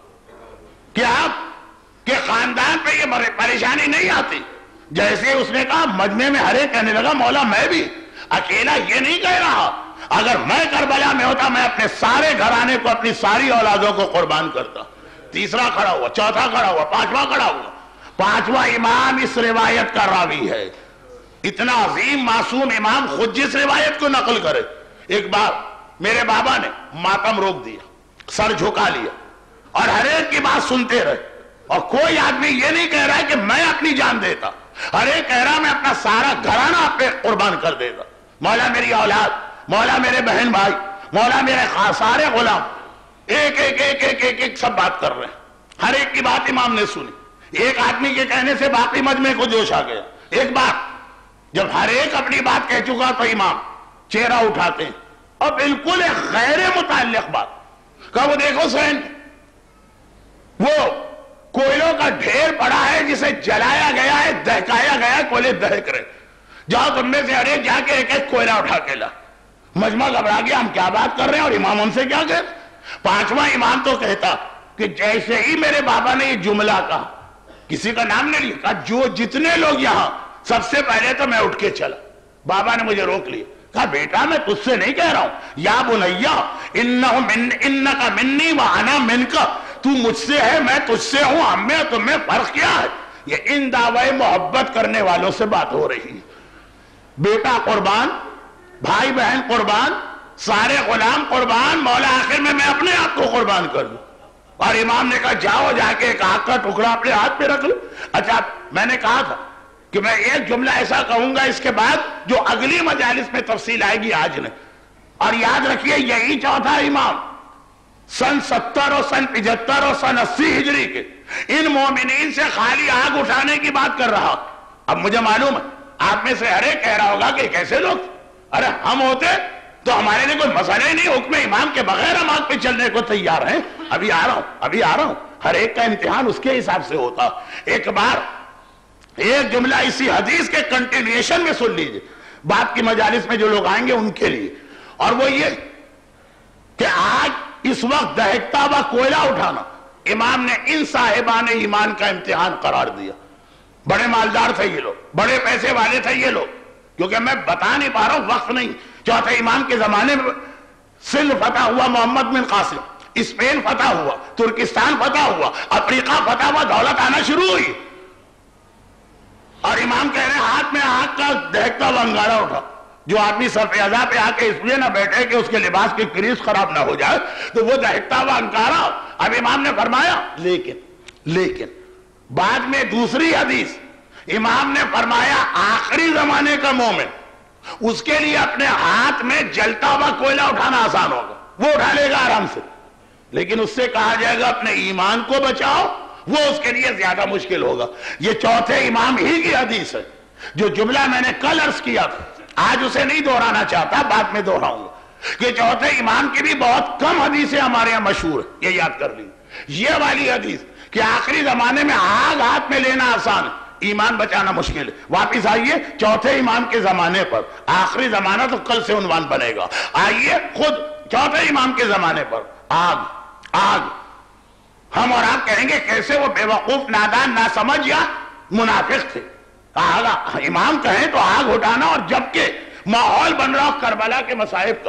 کہ آپ کے خاندان پہ یہ پریشانی نہیں آتی۔ جیسے اس نے کہا مجمع میں ہر ایک کہنے لگا مولا میں بھی، اکیلا یہ نہیں کہہ رہا، اگر میں کربلا میں ہوتا میں اپنے سارے گھرانے کو، اپنی ساری اولادوں کو قربان کرتا۔ تیسرا کھڑا ہوا، چوتھا کھڑا ہوا، 5واں کھڑا ہوا۔ 5واں امام اس روایت کا راوی ہے، اتنا عظیم معصوم امام خود جس روایت کو نقل کرے۔ ایک بار میرے بابا نے ماتم روک دیا، سر جھکا لیا اور ہر ایک کی بات سنتے رہے، اور کوئی آدمی یہ نہیں کہہ رہا ہے کہ میں اپنی جان دیتا، ہر ایک کہہ رہا میں اپنا سارا گھرانہ آپ پہ قربان کر دیتا۔ مولا میری اولاد، مولا میرے بہن بھائی، مولا میرے سارے غلام، ایک ایک ایک ایک ایک ایک سب بات کر رہے ہیں، ہر ایک کی بات امام نے سنی۔ ایک آدمی کے کہنے سے باقی مجمع کو جوش آ گیا۔ ایک بار جب ہر ایک اپنی بات کہہ چکا تو امام چہرہ اٹھاتے ہیں اور بالکل ایک غیر متعلق بات کہ وہ دیکھو سین، وہ کوئلوں کا ڈھیر پڑا ہے جسے جلایا گیا ہے، دہکایا گیا ہے، کوئلے دہک رہے، جاؤ تم میں سے ہر ایک جا کے ایک ایک کوئلہ اٹھا کے لا۔ مجمع گھبرا گیا، ہم کیا بات کر رہے ہیں اور امام ہم سے کیا کہتے۔ 5واں امام تو کہتا کہ جیسے ہی میرے بابا نے یہ جملہ کہا، کسی کا نام نہیں لکھا، جو جتنے لوگ یہاں، سب سے پہلے تو میں اٹھ کے چلا۔ بابا نے مجھے روک لیا، کہا بیٹا میں تجھ سے نہیں کہہ رہا ہوں، یا بنیا انکا منی وانا منکا، تو مجھ سے ہے میں تجھ سے ہوں، ہم میں تم میں فرق کیا ہے؟ یہ ان دعوے محبت کرنے والوں سے بات ہو رہی ہے۔ بیٹا قربان، بھائی بہن قربان، سارے غلام قربان، مولا آخر میں اپنے آپ کو قربان کر دوں۔ اور امام نے کہا جاؤ جا کے ایک آگ کا ٹکڑا اپنے ہاتھ پہ رکھ لو۔ اچھا میں نے کہا تھا کہ میں ایک جملہ ایسا کہوں گا اس کے بعد جو اگلی مجالس میں تفصیل آئے گی، آج نہیں۔ اور یاد رکھیے یہی چوتھا امام سن 70 اور سن 75 اور سن 80 ہجری کے ان مومنین سے خالی آگ اٹھانے کی بات کر رہا۔ اب مجھے معلوم ہے آپ میں سے ہر ایک کہہ رہا ہوگا کہ کیسے لوگ، ارے ہم ہوتے تو ہمارے لیے کوئی مسئلہ ہی نہیں، حکم امام کے بغیر ہم آگ پہ چلنے کو تیار ہیں۔ ابھی آ رہا ہوں، ہر ایک کا امتحان اس کے حساب سے ہوتا۔ ایک بار ایک جملہ اسی حدیث کے کنٹینیوشن میں سن لیجئے، بعد کی مجالس میں جو لوگ آئیں گے ان کے لیے، اور وہ یہ کہ آج اس وقت دہکتا ہوا کوئلہ اٹھانا امام نے ان صاحبان ایمان کا امتحان قرار دیا۔ بڑے مالدار تھے یہ لوگ، بڑے پیسے والے تھے یہ لوگ، کیونکہ میں بتا نہیں پا رہا ہوں، وقت نہیں۔ چوتھے امام کے زمانے میں سندھ فتح ہوا محمد بن قاسم، اسپین فتح ہوا، ترکستان فتح ہوا، افریقہ فتح ہوا، دولت آنا شروع ہوئی، اور امام کہہ رہے ہیں ہاتھ میں آگ کا دہکتا ہوا انگارہ اٹھا۔ جو آدمی صف اعضاء پہ آ کے اس لیے نہ بیٹھے کہ اس کے لباس کی کریز خراب نہ ہو جائے تو وہ دہکتا ہوا انگارہ۔ اب امام نے فرمایا لیکن بعد میں دوسری حدیث امام نے فرمایا آخری زمانے کا مومن اس کے لیے اپنے ہاتھ میں جلتا ہوا کوئلہ اٹھانا آسان ہوگا، وہ اٹھا لے گا آرام سے، لیکن اس سے کہا جائے گا اپنے ایمان کو بچاؤ، وہ اس کے لیے زیادہ مشکل ہوگا۔ یہ چوتھے امام ہی کی حدیث ہے۔ جو جملہ میں نے کل عرض کیا تھا، آج اسے نہیں دہرانا چاہتا، بعد میں دہراؤں گا، کہ چوتھے امام کی بھی بہت کم حدیثیں ہمارے یہاں مشہور ہے، یہ یاد کر لیجیے۔ یہ والی حدیث کہ آخری زمانے میں آگ ہاتھ میں لینا آسان ہے، ایمان بچانا مشکل ہے۔ واپس آئیے چوتھے امام کے زمانے پر، آخری زمانہ تو کل سے عنوان بنے گا۔ آئیے خود چوتھے امام کے زمانے پر آگ، آگ، ہم اور آپ کہیں گے کیسے وہ بے وقوف، نادان، ناسمجھ یا منافق تھے۔ آگ امام کہیں تو آگ اٹھانا، اور جبکہ ماحول بن رہا کربلا کے مصائب کا،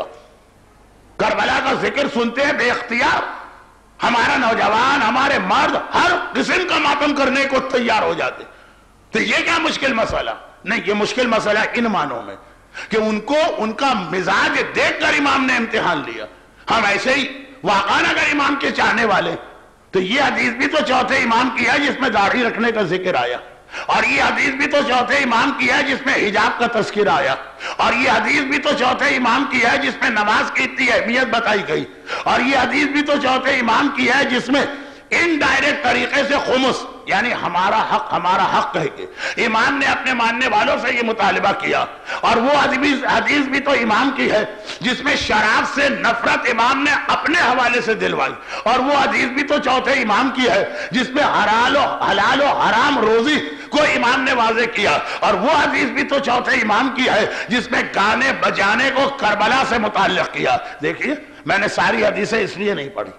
کربلا کا ذکر سنتے ہیں بے اختیار ہمارا نوجوان، ہمارے مرد ہر قسم کا ماتم کرنے کو تیار ہو جاتے۔ تو یہ کیا مشکل مسئلہ؟ نہیں، یہ مشکل مسئلہ ان معنوں میں کہ ان کو ان کا مزاج دیکھ کر امام نے امتحان لیا۔ ہم ایسے ہی واقعاً اگر امام کے چاہنے والے، تو یہ حدیث بھی تو چوتھے امام کی ہے جس میں داڑھی رکھنے کا ذکر آیا، اور یہ حدیث بھی تو چوتھے امام کی ہے جس میں حجاب کا تذکرہ آیا، اور یہ حدیث بھی تو چوتھے امام کی ہے جس میں نماز کی اتنی اہمیت بتائی گئی، اور یہ حدیث بھی تو چوتھے امام کی ہے جس میں انڈائریکٹ طریقے سے خمس، یعنی ہمارا حق کہہ کے امام نے اپنے ماننے والوں سے یہ مطالبہ کیا۔ اور وہ حدیث بھی تو امام کی ہے جس میں شراب سے نفرت امام نے اپنے حوالے سے دلوائی، اور وہ حدیث بھی تو چوتھے امام کی ہے جس میں حلال و حرام روزی کو امام نے واضح کیا، اور وہ حدیث بھی تو چوتھے امام کی ہے جس میں گانے بجانے کو کربلا سے متعلق کیا۔ دیکھیے میں نے ساری حدیثیں اس لیے نہیں پڑھی،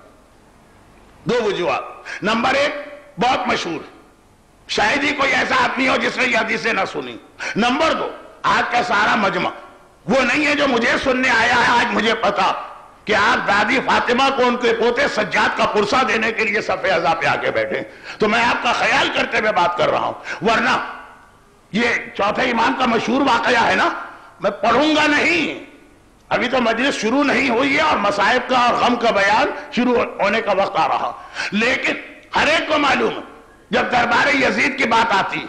دو وجوہات۔ نمبر ایک، بہت مشہور، شاید ہی کوئی ایسا آدمی ہو جس نے یہ حدیثیں نہ سنی۔ نمبر دو، آج کا سارا مجمع وہ نہیں ہے جو مجھے سننے آیا ہے۔ آج مجھے پتا کہ آپ دادی فاطمہ کو ان کے پوتے سجاد کا پرسہ دینے کے لیے صف اعضاء پہ آ کے بیٹھے، تو میں آپ کا خیال کرتے ہوئے بات کر رہا ہوں، ورنہ یہ چوتھے امام کا مشہور واقعہ ہے نا، میں پڑھوں گا نہیں، ابھی تو مجلس شروع نہیں ہوئی ہے اور مصائب کا اور غم کا بیان شروع ہونے کا وقت آ رہا، لیکن ہر ایک کو معلوم ہے جب دربار یزید کی بات آتی،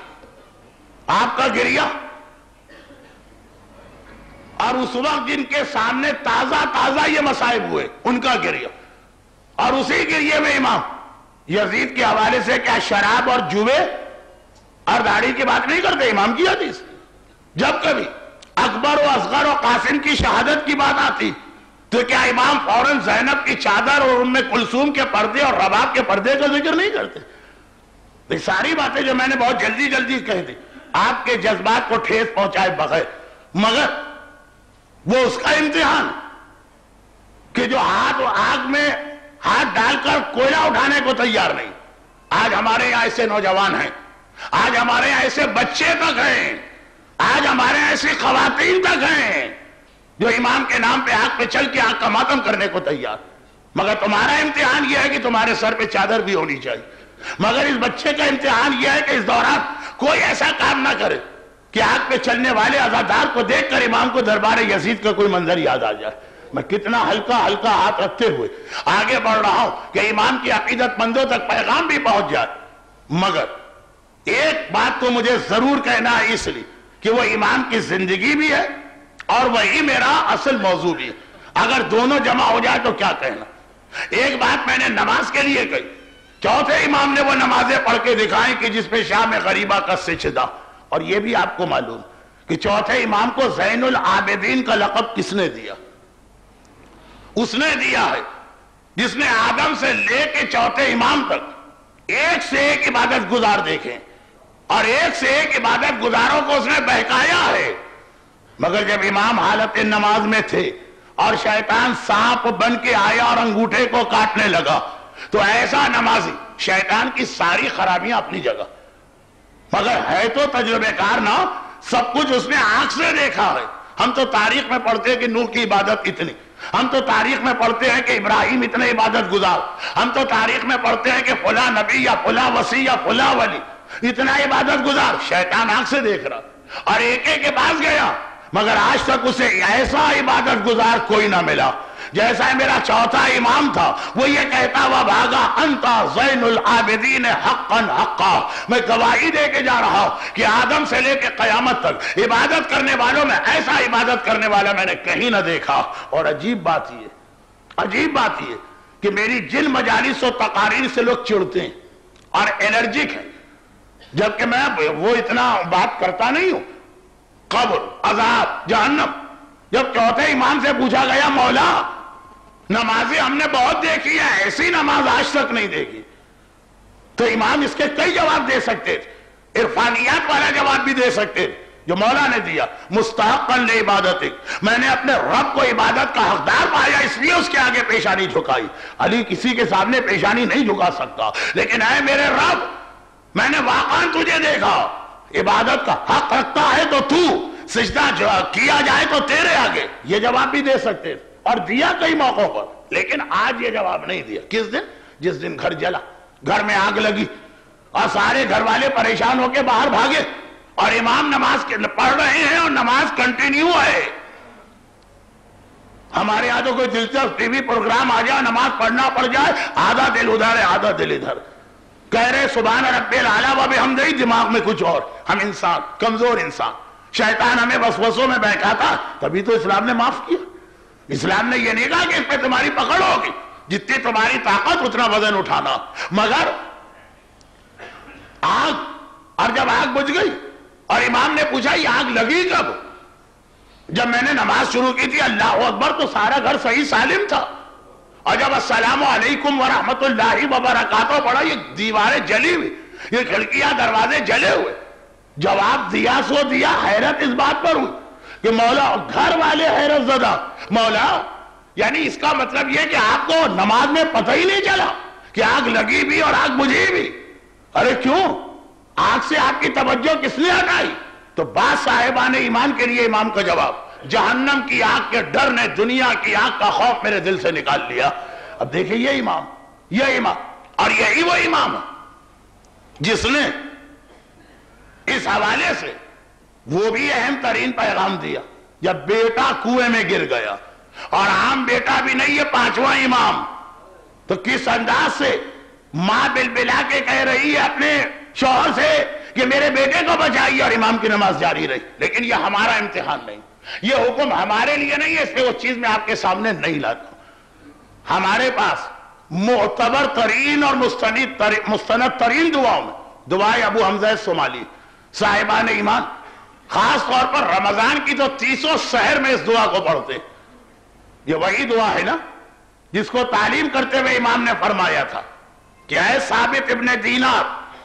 آپ کا گریہ، اور اس وقت جن کے سامنے تازہ یہ مصائب ہوئے ان کا گریہ، اور اسی گریے میں امام یزید کے حوالے سے کیا شراب اور جوے اور داڑھی کی بات نہیں کرتے؟ امام کی حدیث۔ جب کبھی اکبر و اصغر و قاسم کی شہادت کی بات آتی تو کیا امام فوراً زینب کی چادر اور ام کلثوم کے پردے اور رباب کے پردے کا ذکر نہیں کرتے؟ یہ ساری باتیں جو میں نے بہت جلدی کہہ دی آپ کے جذبات کو ٹھیس پہنچائے بغیر، مگر وہ اس کا امتحان کہ جو آگ میں ہاتھ ڈال کر کوئلہ اٹھانے کو تیار نہیں۔ آج ہمارے یہاں ایسے نوجوان ہیں، آج ہمارے یہاں ایسے بچے تک ہیں، آج ہمارے یہاں ایسی خواتین تک ہیں جو امام کے نام پہ آگ پہ چل کے آگ کا ماتم کرنے کو تیار، مگر تمہارا امتحان یہ ہے کہ تمہارے سر پہ چادر بھی ہونی چاہیے۔ مگر اس بچے کا امتحان یہ ہے کہ اس دوران کوئی ایسا کام نہ کرے کہ آگ پہ چلنے والے عزادار کو دیکھ کر امام کو دربار یزید کا کوئی منظر یاد آ جائے۔ میں کتنا ہلکا ہاتھ رکھتے ہوئے آگے بڑھ رہا ہوں کہ امام کی عقیدت مندوں تک پیغام بھی پہنچ جائے، مگر ایک بات تو مجھے ضرور کہنا ہے، اس لیے کہ وہ امام کی زندگی بھی ہے اور وہی میرا اصل موضوع بھی ہے۔ اگر دونوں جمع ہو جائے تو کیا کہنا۔ ایک بات میں نے نماز کے لیے کہی، چوتھے امام نے وہ نمازیں پڑھ کے دکھائیں کہ جس پہ شام غریبہ کا سجدہ، اور یہ بھی آپ کو معلوم کہ چوتھے امام کو زین العابدین کا لقب کس نے دیا؟ اس نے دیا ہے جس نے آدم سے لے کے چوتھے امام تک ایک سے ایک عبادت گزار دیکھیں، اور ایک سے ایک عبادت گزاروں کو اس نے بہکایا ہے، مگر جب امام حالت نماز میں تھے اور شیطان سانپ بن کے آیا اور انگوٹھے کو کاٹنے لگا، تو ایسا نمازی، شیطان کی ساری خرابیاں اپنی جگہ، مگر ہے تو تجربے کار نہ، سب کچھ اس نے آنکھ سے دیکھا ہے۔ ہم تو تاریخ میں پڑھتے ہیں کہ نوح کی عبادت اتنی، ہم تو تاریخ میں پڑھتے ہیں کہ ابراہیم اتنے عبادت گزار، ہم تو تاریخ میں پڑھتے ہیں کہ فلاں نبی یا فلاں وصی یا فلاں ولی اتنا عبادت گزار، شیطان آنکھ سے دیکھ رہا اور ایک ایک کے پاس گیا، مگر آج تک اسے ایسا عبادت گزار کوئی نہ ملا جیسا میرا چوتھا امام تھا وہ یہ کہتا ہوا بھاگا انتا زین العابدین حقا حقا، میں گواہی دے کے جا رہا ہوں کہ آدم سے لے کے قیامت تک عبادت کرنے والوں میں ایسا عبادت کرنے والا میں نے کہیں نہ دیکھا۔ اور عجیب بات یہ کہ میری جن مجالس و تقاریر سے لوگ چڑھتے ہیں اور انرجک ہیں، جبکہ میں وہ اتنا بات کرتا نہیں ہوں۔ قبر، عذاب، جہنم، جب چوتھے امام سے پوچھا گیا مولا نمازیں ہم نے بہت دیکھی ہے، ایسی نماز آج تک نہیں دیکھی، تو امام اس کے کئی جواب دے سکتے تھے، عرفانیات والا جواب بھی دے سکتے تھے جو مولا نے دیا، مستحقا لعبادتک، میں نے اپنے رب کو عبادت کا حقدار پایا اس لیے اس کے آگے پیشانی جھکائی۔ علی کسی کے سامنے پیشانی نہیں جھکا سکتا، لیکن اے میرے رب میں نے واقعا تجھے دیکھا، عبادت کا حق رکھتا ہے تو سجدہ کیا جائے تو تیرے آگے، یہ جواب بھی دے سکتے تھے اور دیا کئی موقعوں پر، لیکن آج یہ جواب نہیں دیا۔ کس دن؟ جس دن گھر جلا، گھر میں آگ لگی اور سارے گھر والے پریشان ہو کے باہر بھاگے اور امام نماز پڑھ رہے ہیں اور نماز کنٹینیو ہے۔ ہمارے یہاں تو کوئی دلچسپ ٹی وی پروگرام آ جائے، نماز پڑھنا پڑ جائے، آدھا دل ادھر ہے آدھا دل ادھر، کہہ رہے سبحان رب الاعلیٰ و بحمدہ، دماغ میں کچھ اور۔ ہم انسان، کمزور انسان، شیطان ہمیں وسوسوں میں بہکاتا، تبھی تو اسلام نے معاف کیا۔ اسلام نے یہ نہیں کہا کہ اس پہ تمہاری پکڑ ہوگی، جتنی تمہاری طاقت اتنا وزن اٹھانا، مگر آگ، اور جب آگ بجھ گئی اور امام نے پوچھا یہ آگ لگی کب؟ جب میں نے نماز شروع کی تھی اللہ اکبر تو سارا گھر صحیح سالم تھا، اور جب السلام علیکم ورحمت اللہ وبرکاتہ پڑھا یہ دیواریں جلی ہوئی، یہ کھڑکیاں دروازے جلے ہوئے۔ جواب دیا سو دیا، حیرت اس بات پر ہوئی کہ مولا، گھر والے حیرت زدہ، مولا یعنی اس کا مطلب یہ کہ آپ کو نماز میں پتہ ہی نہیں چلا کہ آگ لگی بھی اور آگ بجھی بھی؟ ارے کیوں؟ آگ سے آپ کی توجہ کس نے ہٹائی؟ تو بعض صاحبان ایمان کے لیے امام کا جواب، جہنم کی آگ کے ڈر نے دنیا کی آگ کا خوف میرے دل سے نکال لیا۔ اب دیکھیں یہ امام اور یہی وہ امام جس نے اس حوالے سے وہ بھی اہم ترین پیغام دیا جب بیٹا کنویں میں گر گیا، اور عام بیٹا بھی نہیں، یہ پانچواں امام، تو کس انداز سے ماں بلبلا کے کہہ رہی ہے اپنے شوہر سے کہ میرے بیٹے کو بچائیے، اور امام کی نماز جاری رہی۔ لیکن یہ ہمارا امتحان نہیں، یہ حکم ہمارے لیے نہیں ہے، اس لیے وہ چیز میں آپ کے سامنے نہیں لاتا۔ ہمارے پاس معتبر ترین اور مستند ترین دعاؤں میں دعائے ابو حمزہ الصومالی صاحبان ایمان، خاص طور پر رمضان کی تو 30 سحر میں اس دعا کو پڑھتے، یہ وہی دعا ہے نا جس کو تعلیم کرتے ہوئے امام نے فرمایا تھا کہ اے ثابت ابن دینار،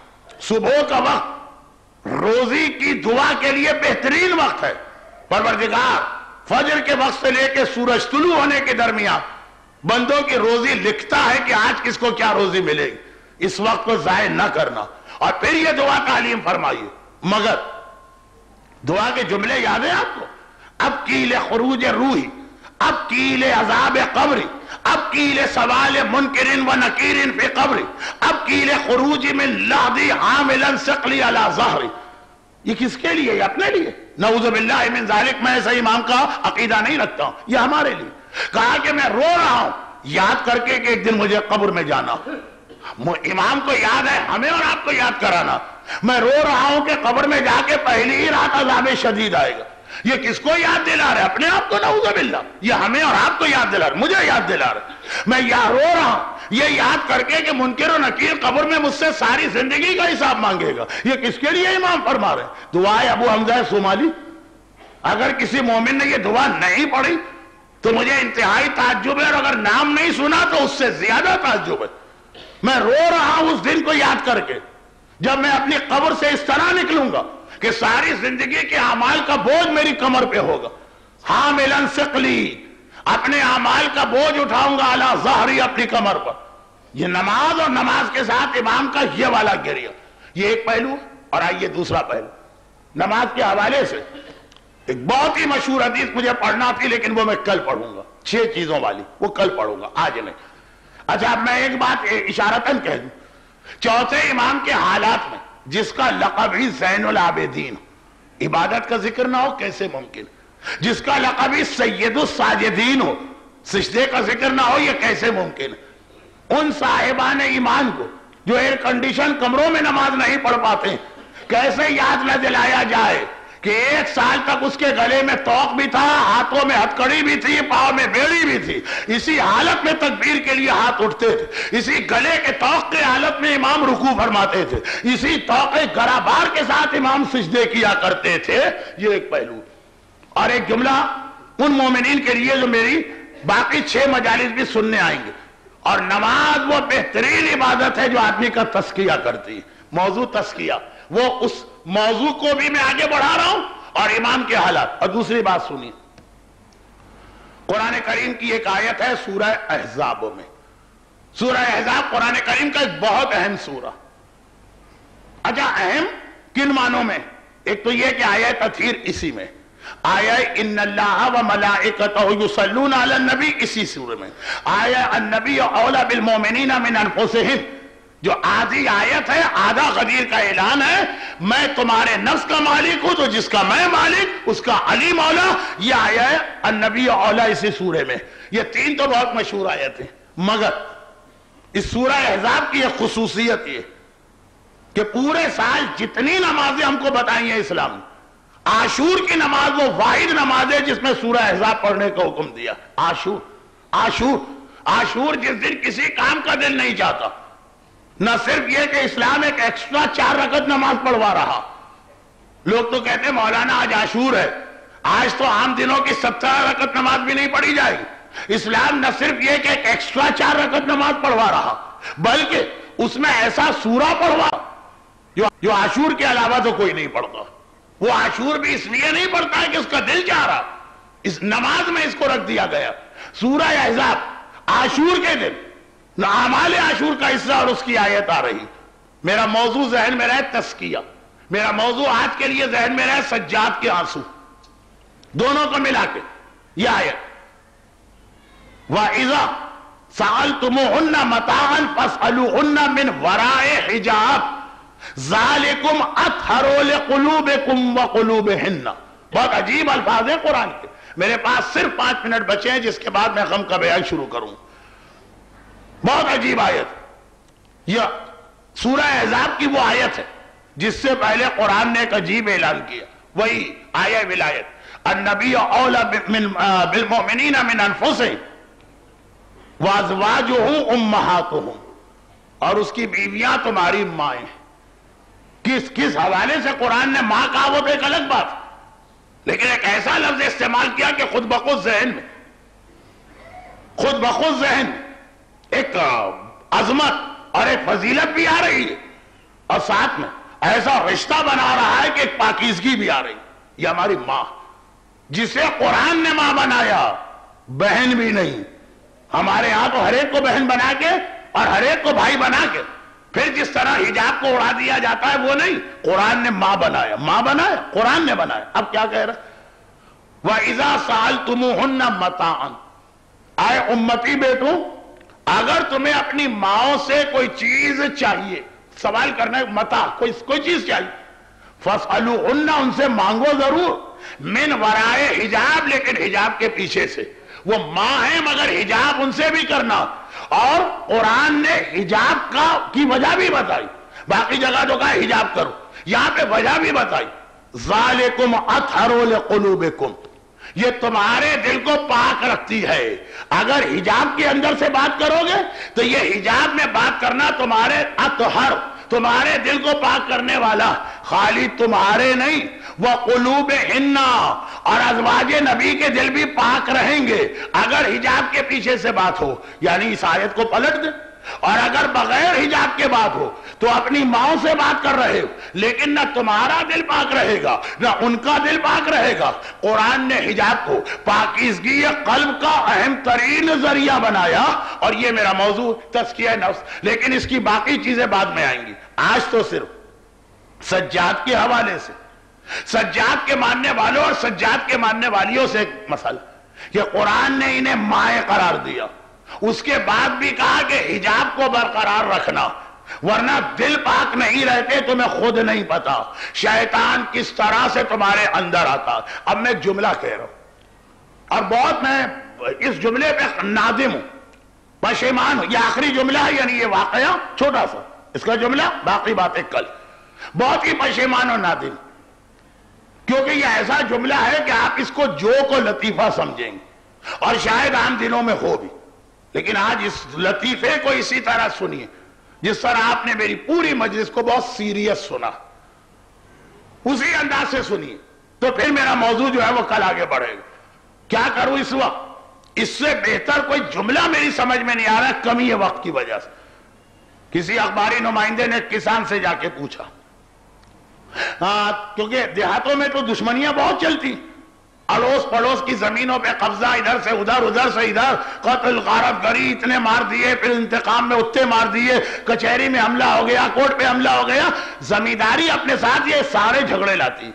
صبح کا وقت روزی کی دعا کے لیے بہترین وقت ہے، پروردگار فجر کے وقت سے لے کے سورج طلوع ہونے کے درمیان بندوں کی روزی لکھتا ہے کہ آج کس کو کیا روزی ملے گی، اس وقت کو ضائع نہ کرنا، اور پھر یہ دعا تعلیم فرمائیے۔ مگر دعا کے جملے یاد ہیں آپ کو؟ اب کیل خروج روحی، اب کیل عذاب قبری، اب کیل سوال منکرن و نکیرن فی قبری، اب کیل خروج من لحظی حاملا ثقلی علی ظہری۔ یہ کس کے لیے؟ یہ اپنے لیے؟ نعوذ باللہ من ذالک، میں ایسا امام کا عقیدہ نہیں رکھتا ہوں، یہ ہمارے لیے۔ کہا کہ میں رو رہا ہوں یاد کر کے کہ ایک دن مجھے قبر میں جانا، امام کو یاد ہے، ہمیں اور آپ کو یاد کرانا۔ میں رو رہا ہوں کہ قبر میں جا کے پہلی ہی رات عذاب شدید آئے گا۔ یہ کس کو یاد دلا رہے؟ اپنے آپ کو، نعوذ باللہ۔ یہ ہمیں اور آپ کو یاد دلا رہے، مجھے یاد دلا رہے۔ میں رو رہا ہوں یہ یاد کر کے کہ منکر و نکیر قبر میں مجھ سے ساری زندگی کا حساب مانگے گا۔ یہ کس کے لیے امام فرما رہے ہیں؟ دعائے ابو حمزہ الصومالی۔ اگر کسی مومن نے یہ دعا نہیں پڑھی تو مجھے انتہائی تعجب ہے، اور اگر نام نہیں سنا تو اس سے زیادہ تعجب ہے۔ میں رو رہا ہوں اس دن کو یاد کر کے جب میں اپنی قبر سے اس طرح نکلوں گا کہ ساری زندگی کے اعمال کا بوجھ میری کمر پہ ہوگا، حاملا ثقلی، اپنے اعمال کا بوجھ اٹھاؤں گا علی ظہری، اپنی کمر پر۔ یہ نماز اور نماز کے ساتھ امام کا یہ والا گریہ، یہ ایک پہلو۔ اور آئیے دوسرا پہلو، نماز کے حوالے سے ایک بہت ہی مشہور حدیث مجھے پڑھنا تھی لیکن وہ میں کل پڑھوں گا، 6 چیزوں والی، وہ کل پڑھوں گا، آج نہیں۔ اچھا، اب میں ایک بات اشارتاً کہہ دوں، چوتھے امام کے حالات میں جس کا لقب ہی زین العابدین، عبادت کا ذکر نہ ہو کیسے ممکن؟ جس کا لقب ہی سید الساجدین ہو، سجدے کا ذکر نہ ہو، یہ کیسے ممکن ہے؟ ان صاحبان ایمان کو جو ایئر کنڈیشن کمروں میں نماز نہیں پڑھ پاتے، کیسے یاد نہ دلایا جائے کہ 1 سال تک اس کے گلے میں توق بھی تھا، ہاتھوں میں ہتھکڑی بھی تھی، پاؤں میں بیڑی بھی تھی، اسی حالت میں تکبیر کے لیے ہاتھ اٹھتے تھے، اسی گلے کے توق کے حالت میں امام رکوع فرماتے تھے، اسی توق گرابار کے ساتھ امام سجدے کیا کرتے تھے۔ یہ ایک پہلو۔ اور ایک جملہ ان مومنین کے لیے جو میری باقی 6 مجالس بھی سننے آئیں گے، اور نماز وہ بہترین عبادت ہے جو آدمی کا تزکیہ کرتی ہے۔ موضوع تزکیہ، وہ اس موضوع کو بھی میں آگے بڑھا رہا ہوں اور امام کے حالات۔ اور دوسری بات سنیے، قرآن کریم کی ایک آیت ہے سورہ احزاب میں۔ سورہ احزاب قرآن کریم کا ایک بہت اہم سورہ۔ اچھا، اہم کن معنوں میں؟ ایک تو یہ کہ آیہ تطہیر اسی میں، آیہ ان اللہ و ملائکتہ یصلون علی النبی اسی سورہ میں، آیہ النبی اولی بالمؤمنین من انفسہم جو آدھی آیت ہے، آدھا غدیر کا اعلان ہے، میں تمہارے نفس کا مالک ہوں تو جس کا میں مالک اس کا علی مولا۔ یہ آیہ ہے النبی اولی اسی سورہ میں۔ یہ 3 تو بہت مشہور آیت ہیں، مگر اس سورہ احزاب کی ایک خصوصیت یہ کہ پورے سال جتنی نمازیں ہم کو بتائی ہیں اسلام نے، عاشور کی نماز وہ واحد نماز ہے جس میں سورہ احزاب پڑھنے کا حکم دیا۔ عاشور جس دن کسی کام کا دل نہیں چاہتا، نہ صرف یہ کہ اسلام ایک ایکسٹرا 4 رکعت نماز پڑھوا رہا۔ لوگ تو کہتے ہیں مولانا آج عاشور ہے، آج تو عام دنوں کی 17 رکعت نماز بھی نہیں پڑھی جائے گی۔ اسلام نہ صرف یہ کہ ایک ایکسٹرا 4 رکعت نماز پڑھوا رہا، بلکہ اس میں ایسا سورہ پڑھوا جو عاشور کے علاوہ تو کوئی نہیں پڑھتا۔ وہ عاشور بھی اس لیے نہیں پڑھتا ہے کہ اس کا دل چاہ رہا، اس نماز میں اس کو رکھ دیا گیا۔ سورہ احزاب عاشور کے دن اعمال عاشور کا حصہ اور اس کی آیت آ رہی۔ میرا موضوع ذہن میں رہے تزکیہ، میرا موضوع آج کے لیے ذہن میں رہے سجاد کے آنسو، دونوں کو ملا کے یہ آیت وَإِذَا سَأَلْتُمُوهُنَّ مَتَاعًا فَاسْأَلُوهُنَّ مِنْ وَرَاءِ حِجَابٍ ذالکم اطہر لقلوبکم وقلوبہن۔ بہت عجیب الفاظ ہیں قرآن کے۔ میرے پاس صرف 5 منٹ بچے ہیں جس کے بعد میں غم کا بیان شروع کروں۔ بہت عجیب آیت، یہ سورہ احزاب کی وہ آیت ہے جس سے پہلے قرآن نے ایک عجیب اعلان کیا، وہی آیہ ولایت، النبی اولی بالمؤمنین من انفسہم وازواجہ امہاتہم، اور اس کی بیویاں تمہاری مائیں۔ کس حوالے سے قرآن نے ماں کہا وہ تو ایک الگ بات، لیکن ایک ایسا لفظ استعمال کیا کہ خود بخود ذہن ایک عظمت اور ایک فضیلت بھی آ رہی ہے، اور ساتھ میں ایسا رشتہ بنا رہا ہے کہ ایک پاکیزگی بھی آ رہی ہے۔ یہ ہماری ماں جسے قرآن نے ماں بنایا، بہن بھی نہیں۔ ہمارے یہاں تو ہر ایک کو بہن بنا کے اور ہر ایک کو بھائی بنا کے پھر جس طرح حجاب کو اڑا دیا جاتا ہے وہ نہیں، قرآن نے ماں بنایا، قرآن نے بنایا۔ اب کیا کہہ رہا؟ وَإِذَا سَأَلْتُمُوهُنَّ مَتَاعًا، آئے امتی بیٹوں، اگر تمہیں اپنی ماؤں سے کوئی چیز چاہیے، سوال کرنا ہے، متاع کوئی چیز چاہیے، فَاسْأَلُوهُنَّ ان سے مانگو ضرور، من ورائے حجاب، لیکن حجاب کے پیچھے سے۔ وہ ماں ہے مگر حجاب ان سے بھی کرنا، اور قرآن نے حجاب کی وجہ بھی بتائی۔ باقی جگہ تو کہا حجاب کرو، یہاں پہ وجہ بھی بتائی، ذالکم اطہر لقلوبکم، یہ تمہارے دل کو پاک رکھتی ہے۔ اگر حجاب کے اندر سے بات کرو گے تو یہ حجاب میں بات کرنا تمہارے اطہر، تمہارے دل کو پاک کرنے والا، خالی تمہارے نہیں، وقلوبہن، اور ازواج نبی کے دل بھی پاک رہیں گے اگر حجاب کے پیچھے سے بات ہو۔ یعنی اس آیت کو پلٹ دیں، اور اگر بغیر حجاب کے بات ہو تو اپنی ماؤں سے بات کر رہے ہو، لیکن نہ تمہارا دل پاک رہے گا نہ ان کا دل پاک رہے گا۔ قرآن نے حجاب کو پاکیزگی قلب کا اہم ترین ذریعہ بنایا، اور یہ میرا موضوع تزکیہ نفس، لیکن اس کی باقی چیزیں بعد میں آئیں گی۔ آج تو صرف سجاد کے حوالے سے، سجاد کے ماننے والوں اور سجاد کے ماننے والیوں سے ایک مسئلہ کہ قرآن نے انہیں مائیں قرار دیا، اس کے بعد بھی کہا کہ حجاب کو برقرار رکھنا، ورنہ دل پاک نہیں رہتے تمہیں خود نہیں پتا شیطان کس طرح سے تمہارے اندر آتا۔ اب میں ایک جملہ کہہ رہا ہوں، اور بہت میں اس جملے پہ نادم ہوں، پشیمان ہوں. یہ آخری جملہ ہے، یعنی یہ واقعہ چھوٹا سا، اس کا جملہ باقی باتیں کل. بہت ہی پشیمان اور نادم، کیونکہ یہ ایسا جملہ ہے کہ آپ اس کو جوک و لطیفہ سمجھیں گے، اور شاید عام دنوں میں ہو بھی، لیکن آج اس لطیفے کو اسی طرح سنیے جس طرح آپ نے میری پوری مجلس کو بہت سیریس سنا، اسی انداز سے سنیے، تو پھر میرا موضوع جو ہے وہ کل آگے بڑھے گا. کیا کروں اس وقت؟ اس سے بہتر کوئی جملہ میری سمجھ میں نہیں آ رہا، کمی ہے وقت کی وجہ سے. کسی اخباری نمائندے نے کسان سے جا کے پوچھا، کیونکہ دیہاتوں میں تو دشمنیاں بہت چلتی، اڑوس پڑوس کی زمینوں پہ قبضہ، ادھر سے ادھر، ادھر سے ادھر، قتل غارت گری، اتنے مار دیے، پھر انتقام میں اتنے مار دیے، کچہری میں حملہ ہو گیا، کورٹ پہ حملہ ہو گیا. زمینداری اپنے ساتھ یہ سارے جھگڑے لاتی.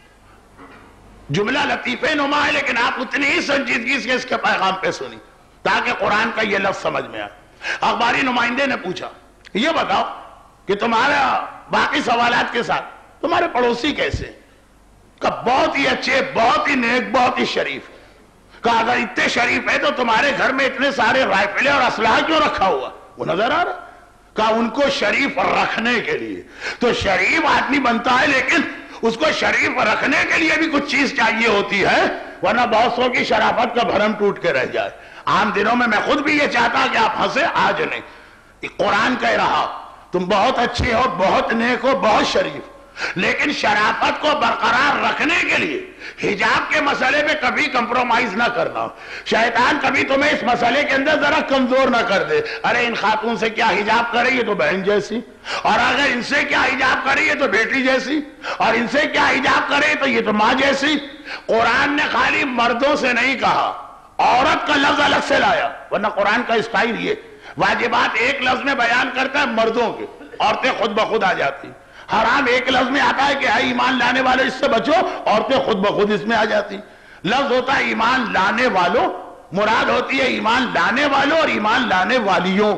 جملہ لطیفے نما ہے، لیکن آپ اتنی ہی سنجیدگی سے اس کے پیغام پہ سنی تاکہ قرآن کا یہ لفظ سمجھ میں آئے. اخباری نمائندے نے پوچھا، یہ بتاؤ کہ تمہارا باقی سوالات کے ساتھ تمہارے پڑوسی کیسے؟ کہا بہت ہی اچھے، بہت ہی نیک، بہت ہی شریف. کہا اگر اتنے شریف ہے تو تمہارے گھر میں اتنے سارے رائفلیں اور اسلحہ کیوں رکھا ہوا؟ وہ نظر آ رہا. کہا ان کو شریف رکھنے کے لیے. تو شریف آدمی بنتا ہے، لیکن اس کو شریف رکھنے کے لیے بھی کچھ چیز چاہیے ہوتی ہے، ورنہ بہت سو کی شرافت کا بھرم ٹوٹ کے رہ جائے. عام دنوں میں خود بھی یہ چاہتا کہ آپ ہنسے، آج نہیں. قرآن کہہ رہا تم بہت اچھے ہو، بہت نیک ہو، بہت شریف، لیکن شرافت کو برقرار رکھنے کے لیے حجاب کے مسئلے میں کبھی کمپرومائز نہ کرنا. شیطان کبھی تمہیں اس مسئلے کے اندر ذرا کمزور نہ کر دے. ارے ان خاتون سے کیا حجاب کرے، یہ تو بہن جیسی، اور اگر ان سے کیا حجاب کرے یہ تو بیٹی جیسی، اور ان سے کیا حجاب کرے تو یہ تو ماں جیسی. قرآن نے خالی مردوں سے نہیں کہا، عورت کا لفظ الگ سے لایا، ورنہ قرآن کا اسٹائل یہ واجبات ایک لفظ میں بیان کرتا ہے مردوں کے، عورتیں خود بخود آ جاتی. حرام ایک لفظ میں آتا ہے کہ اے ایمان لانے والے اس سے بچو، عورتیں خود بخود اس میں آ جاتی. لفظ ہوتا ہے ایمان لانے والوں، مراد ہوتی ہے ایمان لانے والوں اور ایمان لانے والیوں.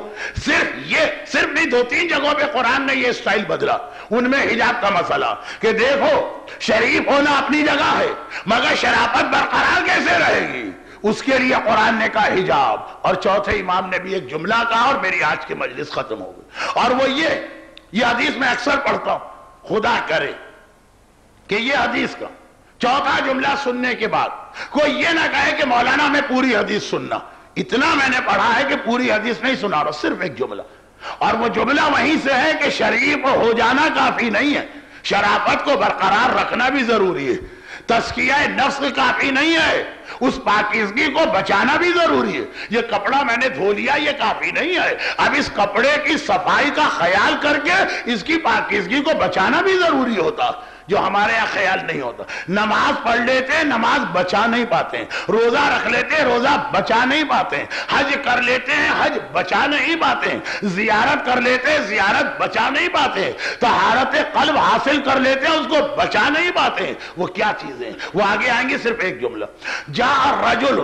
صرف نہیں، 2-3 جگہوں پہ قرآن نے یہ اسٹائل بدلا. ان میں حجاب کا مسئلہ کہ دیکھو شریف ہونا اپنی جگہ ہے، مگر شرافت برقرار کیسے رہے گی، اس کے لیے قرآن نے کہا حجاب. اور چوتھے امام نے بھی ایک جملہ کہا، اور میری آج کی مجلس ختم ہو گئی. اور وہ یہ حدیث میں اکثر پڑھتا ہوں، خدا کرے کہ یہ حدیث کا چوتھا جملہ سننے کے بعد کوئی یہ نہ کہے کہ مولانا میں پوری حدیث سننا. اتنا میں نے پڑھا ہے کہ پوری حدیث نہیں سنا رہا، صرف ایک جملہ، اور وہ جملہ وہیں سے ہے کہ شریف ہو جانا کافی نہیں ہے، شرافت کو برقرار رکھنا بھی ضروری ہے. تزکیہ نفس کافی نہیں ہے، اس پاکیزگی کو بچانا بھی ضروری ہے. یہ کپڑا میں نے دھو لیا یہ کافی نہیں ہے، اب اس کپڑے کی صفائی کا خیال کر کے اس کی پاکیزگی کو بچانا بھی ضروری ہوتا، جو ہمارے یہاں خیال نہیں ہوتا. نماز پڑھ لیتے ہیں، نماز بچا نہیں پاتے ہیں. روزہ رکھ لیتے ہیں، روزہ بچا نہیں پاتے ہیں. حج کر لیتے ہیں، حج بچا نہیں پاتے ہیں. زیارت کر لیتے ہیں، زیارت بچا نہیں پاتے ہیں. طہارت قلب حاصل کر لیتے ہیں، اس کو بچا نہیں پاتے ہیں. وہ کیا چیزیں ہیں وہ آگے آئیں گے. صرف ایک جملہ، جاء الرجل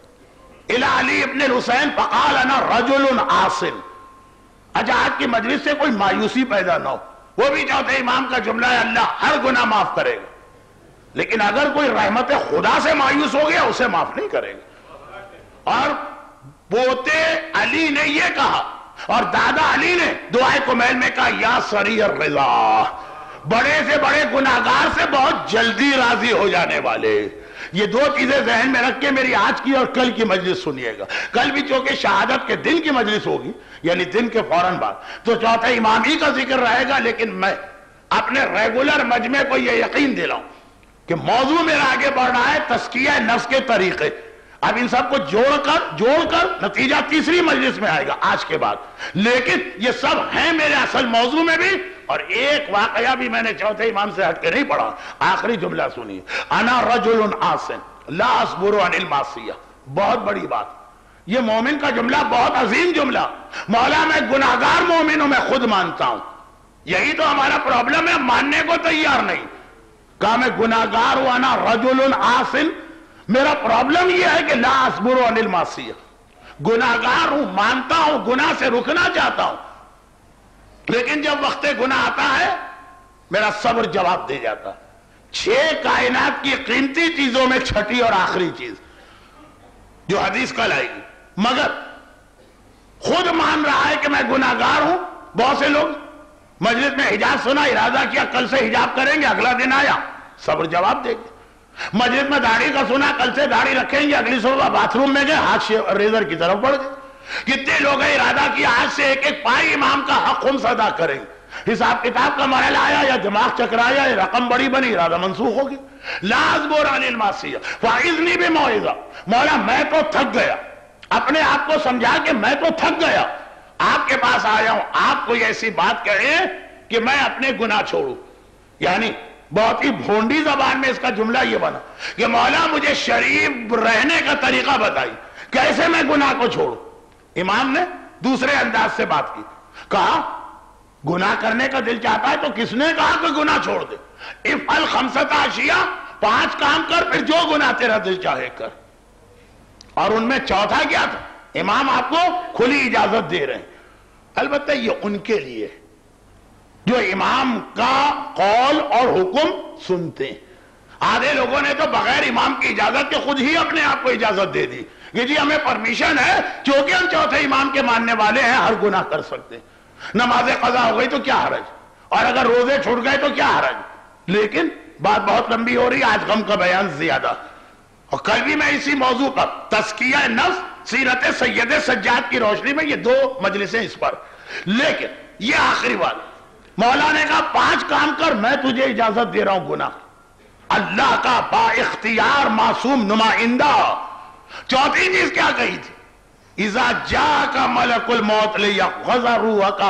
الى علی ابن الحسین فقال انا رجل عاصم. اچھا آج کی مجلس سے کوئی مایوسی پیدا نہ ہو، وہ بھی چوتھے امام کا جملہ ہے، اللہ ہر گناہ معاف کرے گا، لیکن اگر کوئی رحمت خدا سے مایوس ہو گیا اسے معاف نہیں کرے گا. اور پوتے علی نے یہ کہا، اور دادا علی نے دعائے کمیل میں کہا یا سریع الرضا، بڑے سے بڑے گناہگار سے بہت جلدی راضی ہو جانے والے. یہ دو چیزیں ذہن میں رکھ کے میری آج کی اور کل کی مجلس سنیے گا. کل بھی چونکہ شہادت کے دن کی مجلس ہوگی، یعنی دن کے فوراً بعد، تو چوتھے امام ہی کا ذکر رہے گا، لیکن میں اپنے ریگولر مجمع کو یہ یقین دلاؤں کہ موضوع میرا آگے بڑھ رہا ہے تزکیہ نفس کے طریقے. اب ان سب کو جوڑ کر نتیجہ تیسری مجلس میں آئے گا آج کے بعد، لیکن یہ سب ہیں میرے اصل موضوع میں بھی. اور ایک واقعہ بھی میں نے چوتھے امام سے ہٹ کے نہیں پڑھا. آخری جملہ سنیے، انا رجل عاصم لا اصبر عن المعصیہ. بہت بڑی بات، یہ مومن کا جملہ بہت عظیم جملہ. مولا میں گناہگار مومن ہوں، میں خود مانتا ہوں. یہی تو ہمارا پرابلم ہے، ماننے کو تیار نہیں. کہا میں گناہگار ہوں، انا رجل عاصم. میرا پرابلم یہ ہے کہ لا اصبر عن المعصیہ، گناہگار ہوں، مانتا ہوں، گناہ سے رکنا چاہتا ہوں، لیکن جب وقت گناہ آتا ہے میرا صبر جواب دے جاتا. 6 کائنات کی قیمتی چیزوں میں چھٹی اور آخری چیز جو حدیث کل آئے گی، مگر خود مان رہا ہے کہ میں گناہگار ہوں. بہت سے لوگ مجلس میں حجاب سنا، ارادہ کیا کل سے حجاب کریں گے، اگلا دن آیا صبر جواب دے گے. مجلس میں داڑھی کا سنا، کل سے داڑھی رکھیں گے، اگلی صبح باتھ روم میں گئے، ہاتھ ریزر کی طرف بڑھ گئے. کتنے لوگ ہیں ارادہ کیا آج سے ایک ایک پائی امام کا حق خمس ادا کریں گے، حساب کتاب کا مرحلہ آیا یا دماغ چکرایا یا رقم بڑی بنی، ارادہ منسوخ ہوگی. لا اصبر علی المعصیہ فاعذنی بموعظہ. مولا میں تو تھک گیا، اپنے آپ کو سمجھا کہ میں تو تھک گیا، آپ کے پاس آیا ہوں، آپ کوئی ایسی بات کہیں کہ میں اپنے گناہ چھوڑوں. یعنی بہت ہی بھونڈی زبان میں اس کا جملہ یہ بنا کہ مولا مجھے شریف رہنے کا طریقہ بتائی، کیسے میں گناہ کو چھوڑوں. امام نے دوسرے انداز سے بات کی، کہا گناہ کرنے کا دل چاہتا ہے تو کس نے کہا کہ گناہ چھوڑ دے. افعل خمسۃ اشیاء، 5 کام کر، پھر جو گناہ تیرا دل چاہے کر. اور ان میں چوتھا کیا تھا؟ امام آپ کو کھلی اجازت دے رہے ہیں. البتہ یہ ان کے لیے جو امام کا قول اور حکم سنتے ہیں. آدھے لوگوں نے تو بغیر امام کی اجازت کے خود ہی اپنے آپ کو اجازت دے دی کہ جی ہمیں پرمیشن ہے، چونکہ ہم چوتھے امام کے ماننے والے ہیں، ہر گناہ کر سکتے ہیں. نماز قضا ہو گئی تو کیا حرج، اور اگر روزے چھوٹ گئے تو کیا حرج. لیکن بات بہت لمبی ہو رہی ہے، آج غم کا بیان زیادہ. اور کل بھی میں اسی موضوع پر تزکیہ نفس سیرت سید سجاد کی روشنی میں، یہ 2 مجلسیں اس پر. لیکن یہ آخری بات، مولا نے کہا 5 کام کر، میں تجھے اجازت دے رہا ہوں گناہ. اللہ کا با اختیار معصوم نمائندہ. چوتھی چیز کیا کہی تھی؟ اذا جاءک ملک الموت لیقبض روحک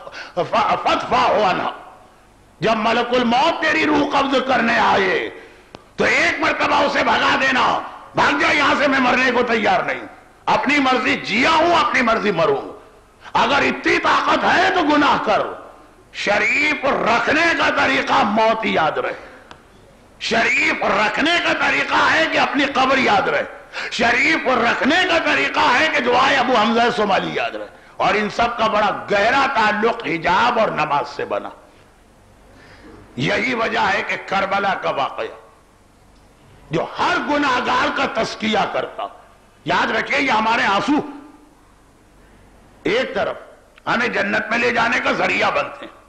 فادفعہ عنہ. جب ملک الموت تیری روح قبض کرنے آئے تو ایک مرتبہ اسے بھگا دینا، بھاگ جا یہاں سے، میں مرنے کو تیار نہیں، اپنی مرضی جیا ہوں، اپنی مرضی مروں. اگر اتنی طاقت ہے تو گناہ کر. شریف رکھنے کا طریقہ موت یاد رہے، شریف رکھنے کا طریقہ ہے کہ اپنی قبر یاد رہے، شریف رکھنے کا طریقہ ہے کہ دعائے ابو حمزہ صومالی یاد رہے. اور ان سب کا بڑا گہرا تعلق حجاب اور نماز سے بنا. یہی وجہ ہے کہ کربلا کا واقعہ جو ہر گناہگار کا تزکیہ کرتا. یاد رکھیے یہ ہمارے آنسو ایک طرف ہمیں جنت میں لے جانے کا ذریعہ بنتے ہیں.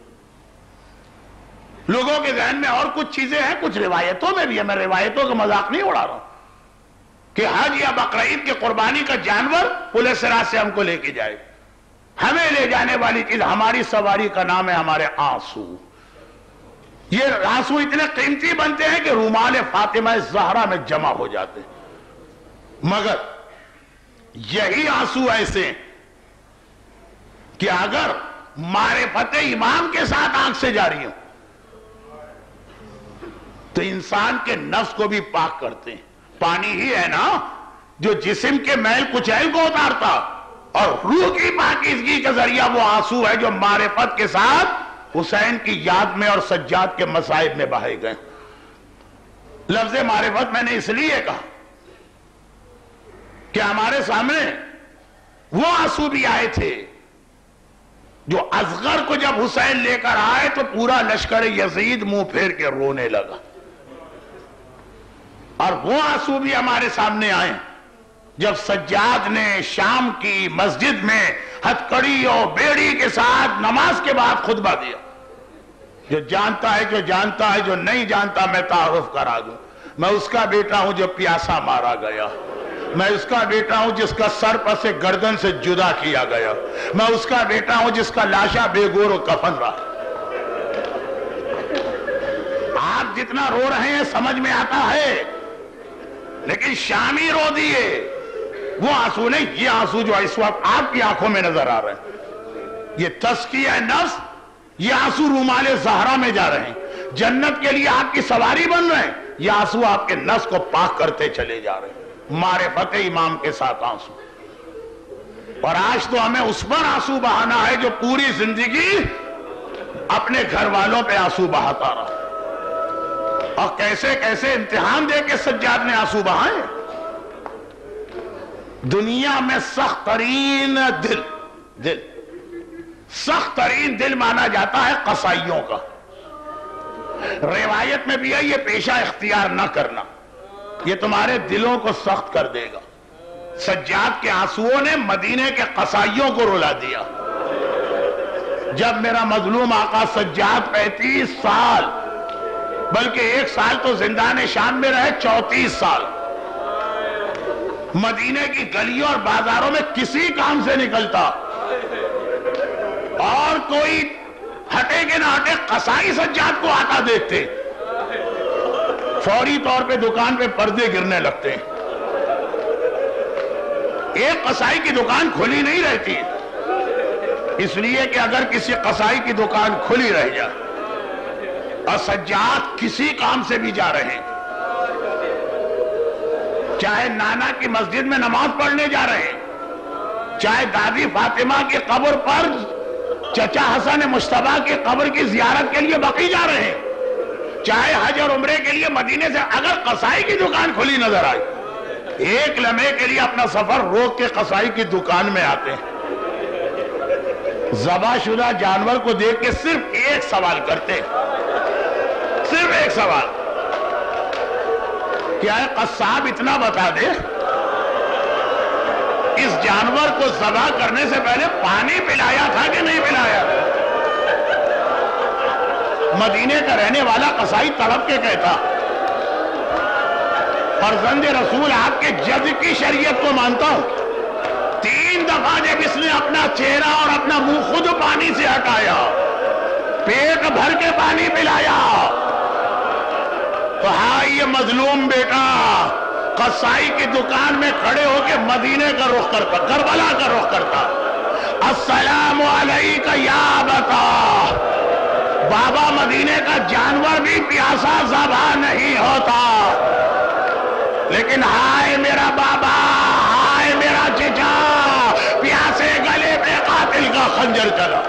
لوگوں کے ذہن میں اور کچھ چیزیں ہیں، کچھ روایتوں میں بھی ہے، میں روایتوں کا مذاق نہیں اڑا رہا ہوں کہ حج یا بقرعید کے قربانی کا جانور پل صراط سے ہم کو لے کے جائے. ہمیں لے جانے والی چیز ہماری سواری کا نام ہے ہمارے آنسو. یہ آنسو اتنے قیمتی بنتے ہیں کہ رومال فاطمہ زہرا میں جمع ہو جاتے ہیں. مگر یہی آنسو ایسے ہیں کہ اگر معرفت امام کے ساتھ آنکھ سے جاری ہوں تو انسان کے نفس کو بھی پاک کرتے ہیں. پانی ہی ہے نا جو جسم کے میل کچیل کو اتارتا، اور روح کی پاکیزگی کا ذریعہ وہ آنسو ہے جو معرفت کے ساتھ حسین کی یاد میں اور سجاد کے مصائب میں بہائے گئے. لفظ معرفت میں نے اس لیے کہا کہ ہمارے سامنے وہ آنسو بھی آئے تھے جو اصغر کو جب حسین لے کر آئے تو پورا لشکر یزید منہ پھیر کے رونے لگا. اور وہ آنسو بھی ہمارے سامنے آئے جب سجاد نے شام کی مسجد میں ہتھکڑی اور بیڑی کے ساتھ نماز کے بعد خطبہ دیا. جو جانتا ہے جو جانتا ہے، جو نہیں جانتا میں تعارف کرا دوں. میں اس کا بیٹا ہوں جو پیاسا مارا گیا، میں اس کا بیٹا ہوں جس کا سر پر سے گردن سے جدا کیا گیا، میں اس کا بیٹا ہوں جس کا لاشا بے گور و کفن رہا. آپ جتنا رو رہے ہیں سمجھ میں آتا ہے، لیکن شامی رو دیے. وہ آنسو نہیں، یہ آنسو جو اس وقت آپ کی آنکھوں میں نظر آ رہے ہیں، یہ تزکیہ نفس، یہ آنسو رومال زہرا میں جا رہے ہیں، جنت کے لیے آپ کی سواری بن رہے ہیں. یہ آنسو آپ کے نفس کو پاک کرتے چلے جا رہے ہیں، معرفت امام کے ساتھ آنسو. اور آج تو ہمیں اس پر آنسو بہانا ہے جو پوری زندگی اپنے گھر والوں پہ آنسو بہاتا رہا. اور کیسے کیسے امتحان دے کے سجاد نے آنسو بہائے. دنیا میں سخت ترین دل سخت ترین دل مانا جاتا ہے قصائیوں کا. روایت میں بھی ہے یہ پیشہ اختیار نہ کرنا، یہ تمہارے دلوں کو سخت کر دے گا. سجاد کے آنسوؤں نے مدینے کے قصائیوں کو رلا دیا. جب میرا مظلوم آقا سجاد 35 سال بلکہ 1 سال تو زندان شام میں رہے، 34 سال مدینے کی گلیوں اور بازاروں میں کسی کام سے نکلتا اور کوئی ہٹے کہ نہ ہٹے قصائی سجاد کو آتا دیکھتے، فوری طور پہ دکان پہ پردے گرنے لگتے. ایک قصائی کی دکان کھلی نہیں رہتی، اس لیے کہ اگر کسی قصائی کی دکان کھلی رہ جائے اور سجاد کسی کام سے بھی جا رہے ہیں، چاہے نانا کی مسجد میں نماز پڑھنے جا رہے ہیں، چاہے دادی فاطمہ کی قبر پر چچا حسن مصطفیٰ کی قبر کی زیارت کے لیے بقی جا رہے ہیں، چاہے حج اور عمرے کے لیے مدینے سے، اگر قصائی کی دکان کھلی نظر آئی، ایک لمحے کے لیے اپنا سفر روک کے قصائی کی دکان میں آتے ہیں. ذبح شدہ جانور کو دیکھ کے صرف ایک سوال کرتے ہیں، صرف ایک سوال، کیا ہے قصاب اتنا بتا دے اس جانور کو ذبح کرنے سے پہلے پانی پلایا تھا کہ نہیں پلایا؟ مدینے کا رہنے والا قصائی تڑپ کے کہتا، فرزند رسول آپ کے جد کی شریعت کو مانتا ہوں، 3 دفعہ جب اس نے اپنا چہرہ اور اپنا منہ خود پانی سے ہٹایا، پیٹ بھر کے پانی پلایا، تو ہاں یہ مظلوم بیٹا قصائی کی دکان میں کھڑے ہو کے مدینے کا رخ کرتا، کربلا کا رخ کرتا، السلام علیکہ یا بتا. بابا مدینے کا جانور بھی پیاسا ذبح نہیں ہوتا، لیکن ہائے میرا بابا، ہائے میرا چچا، پیاسے گلے پہ قاتل کا خنجر چلا.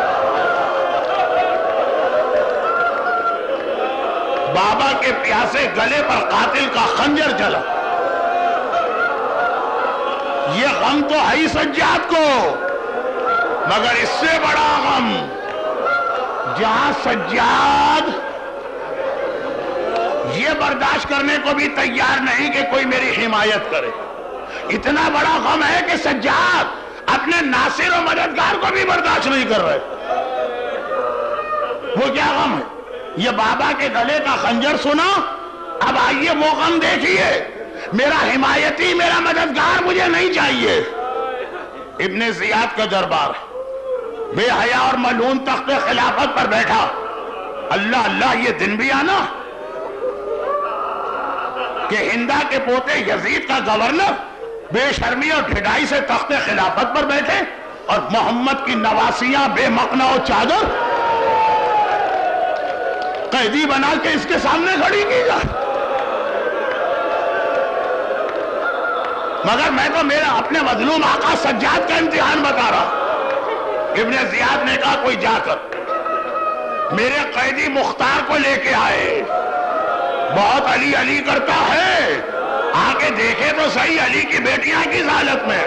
بابا کے پیاسے گلے پر قاتل کا خنجر چلا. یہ غم تو ہے ہی سجاد کو، مگر اس سے بڑا غم جہاں سجاد یہ برداشت کرنے کو بھی تیار نہیں کہ کوئی میری حمایت کرے. اتنا بڑا غم ہے کہ سجاد اپنے ناصر و مددگار کو بھی برداشت نہیں کر رہے. وہ کیا غم ہے؟ یہ بابا کے گلے کا خنجر سنا. اب آئیے وہ غم دیکھیے، میرا حمایتی، میرا مددگار مجھے نہیں چاہیے. ابن زیاد کا دربار بے حیا اور ملعون تخت خلافت پر بیٹھا. اللہ اللہ، یہ دن بھی آنا کہ ہندا کے پوتے یزید کا گورنر بے شرمی اور ڈھڈائی سے تخت خلافت پر بیٹھے اور محمد کی نواسیاں بے مقنا و چادر قیدی بنا کے اس کے سامنے کھڑی کی جائے. مگر میں تو میرا اپنے مظلوم آقا سجاد کا امتحان بتا رہا. ابن زیاد نے کہا کوئی جا کر میرے قیدی مختار کو لے کے آئے، بہت علی علی کرتا ہے، آ کے دیکھے تو صحیح علی کی بیٹیاں کس حالت میں.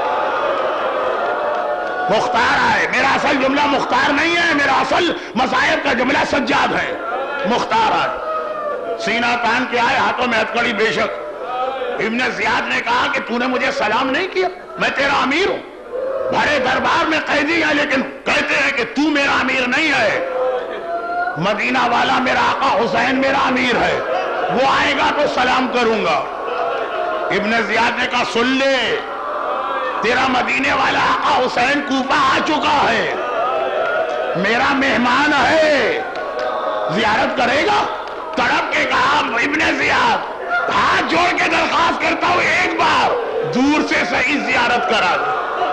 مختار آئے. میرا اصل جملہ مختار نہیں ہے، میرا اصل مصائب کا جملہ سجاد ہے. مختار آئے، سینہ تان کے آئے، ہاتھوں میں ہتھکڑی. بے شک ابن زیاد نے کہا کہ تو نے مجھے سلام نہیں کیا، میں تیرا امیر ہوں، بڑے دربار میں قیدی ہے، لیکن کہتے ہیں کہ تو میرا امیر نہیں ہے. مدینہ والا میرا آقا حسین میرا امیر ہے، وہ آئے گا تو سلام کروں گا. ابن زیاد نے کہا سن لے، تیرا مدینے والا آقا حسین کوفہ آ چکا ہے، میرا مہمان ہے، زیارت کرے گا؟ تڑپ کے کہا ابن زیاد، ہاتھ جوڑ کے درخواست کرتا ہوں ایک بار دور سے صحیح زیارت کرا دے.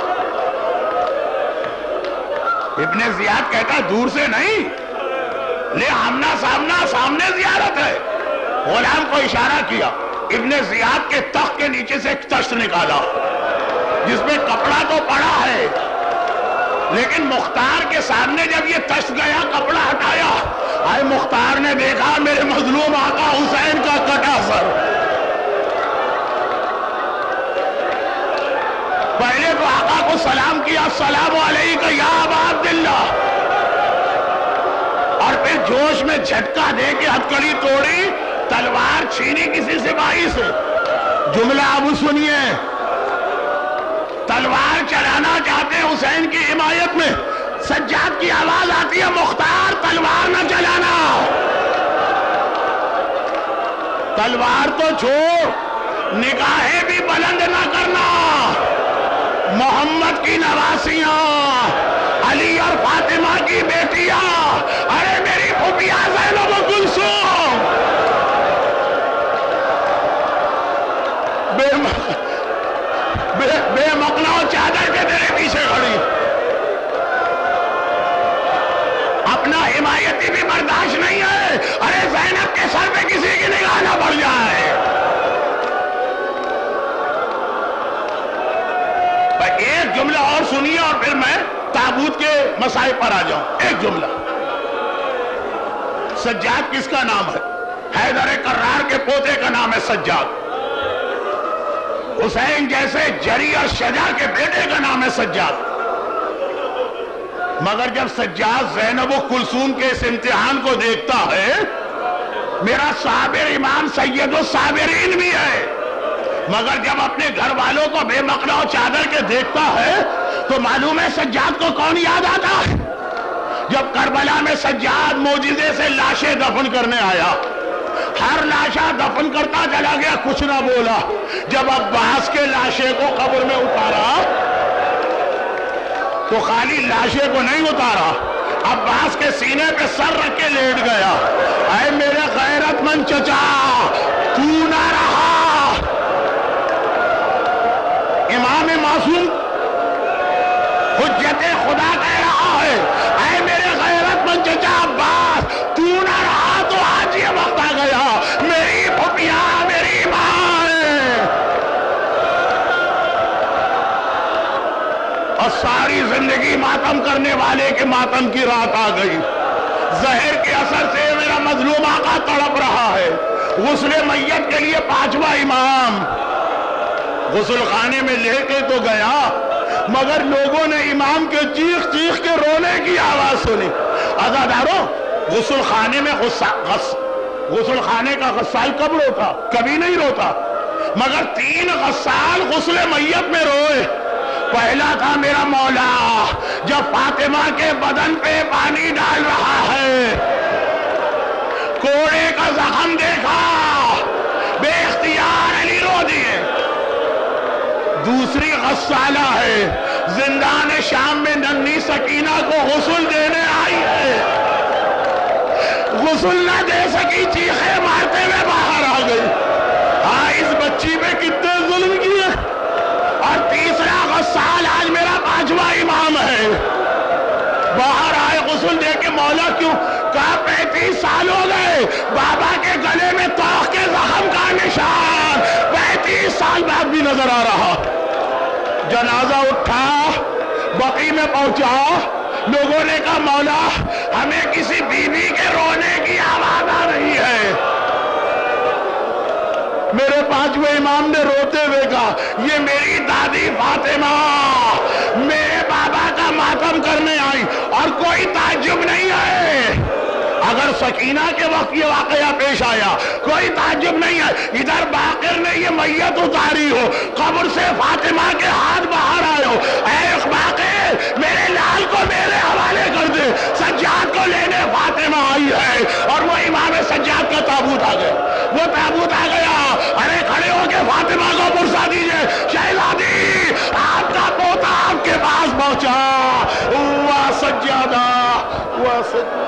ابن زیاد کہتا دور سے نہیں، لے آمنا سامنا، سامنے زیارت ہے. غلام کو اشارہ کیا، ابن زیاد کے تخت کے نیچے سے ایک تشت نکالا جس میں کپڑا تو پڑا ہے، لیکن مختار کے سامنے جب یہ تشت گیا کپڑا ہٹایا، آئے مختار نے دیکھا میرے مظلوم آقا حسین کا کٹا سر. پہلے تو آقا کو سلام کیا، السلام علیکہ یا ابا عبداللہ، اور پھر جوش میں جھٹکا دے کے ہتھکڑی توڑی، تلوار چھینی کسی سپاہی سے. جملہ اب سنیے، تلوار چلانا چاہتے ہیں حسین کی حمایت میں، سجاد کی آواز آتی ہے مختار تلوار نہ چلانا، تلوار تو چھوڑ، نگاہیں بھی بلند نہ کرنا، محمد کی نواسیاں، علی اور فاطمہ کی بیٹیاں، ارے میری پھوپھیاں زینب و کلثوم بے مقنع چادر کے تیرے پیچھے کھڑی، اپنا حمایتی بھی برداشت نہیں ہے، ارے زینب کے سر پہ کسی کی نگاہ نہ پڑ جائے۔ ایک جملہ اور سنیے اور پھر میں تابوت کے مسائل پر آ جاؤں۔ ایک جملہ، سجاد کس کا نام ہے؟ حیدر کرار کے پوتے کا نام ہے سجاد۔ حسین جیسے جری اور شجاع کے بیٹے کا نام ہے سجاد۔ مگر جب سجاد زینب و کلثوم کے اس امتحان کو دیکھتا ہے، میرا صابر امام سید الصابرین بھی ہے، مگر جب اپنے گھر والوں کو بے مقنع و چادر کے دیکھتا ہے تو معلوم ہے سجاد کو کون یاد آتا ہے؟ جب کربلا میں سجاد معجزے سے لاشیں دفن کرنے آیا، ہر لاشا دفن کرتا چلا گیا، کچھ نہ بولا۔ جب عباس کے لاشے کو قبر میں اتارا تو خالی لاشے کو نہیں اتارا، عباس کے سینے پہ سر رکھ کے لیٹ گیا، اے میرے غیرت مند چچا تو نہ رہا۔ امام معصوم حجت خدا کہہ رہا ہے، اے میرے غیرت مند چچا عباس تو نہ رہا تو آج یہ وقت آ گیا، میری پھوپھیاں میری ماں ہے، اور ساری زندگی ماتم کرنے والے کے ماتم کی رات آ گئی۔ زہر کے اثر سے میرا مظلوم آقا تڑپ رہا ہے۔ غسل میت کے لیے 5واں امام غسل خانے میں لے کے تو گیا، مگر لوگوں نے امام کے چیخ چیخ کے رونے کی آواز سنی۔ عزاداروں، غسل خانے میں غسل خانے کا غسال کب روتا؟ کبھی نہیں روتا، مگر 3 غسال غسل میت میں روئے۔ پہلا تھا میرا مولا جب فاطمہ کے بدن پہ پانی ڈال رہا ہے، کوڑے کا زخم دیکھا، بے اختیار علی رو دیے۔ دوسری غسالہ ہے زندان شام میں ننھی سکینہ کو غسل دینے آئی ہے، غسل نہ دے سکی، چیخے مارتے ہوئے باہر آ گئی، ہاں اس بچی پہ کتنے ظلم کیے۔ اور تیسرا غسال آج میرا 5واں امام ہے، باہر آئے غسل دے کے، مولا کیوں؟ کہا 35 سال ہو گئے، بابا کے گلے میں توخ کے زخم کا نشان 35 سال بعد بھی نظر آ رہا۔ جنازہ اٹھا، بقیع میں پہنچا، لوگوں نے کہا مولا ہمیں کسی بیوی کے رونے کی آواز آ رہی ہے۔ میرے 5ویں امام نے روتے ہوئے کہا یہ میری دادی فاطمہ میرے بابا کا ماتم کرنے آئی، اور کوئی تعجب نہیں ہے اگر سکینہ کے وقت یہ واقعہ پیش آیا، کوئی تعجب نہیں ہے ادھر باقر نے یہ میت اتاری ہو، قبر سے فاطمہ کے ہاتھ باہر آئے ہو، اے باقر میرے لال کو میرے حوالے کر دے، سجاد کو لینے فاطمہ آئی ہے، اور وہ امام سجاد کا تابوت آ گیا، وہ تابوت آ گیا، ارے کھڑے ہو کے فاطمہ کو پرسا دیجئے، شہزادی آپ کا پوتا آپ کے پاس پہنچا، ہوا سجادہ ہوا سجادہ۔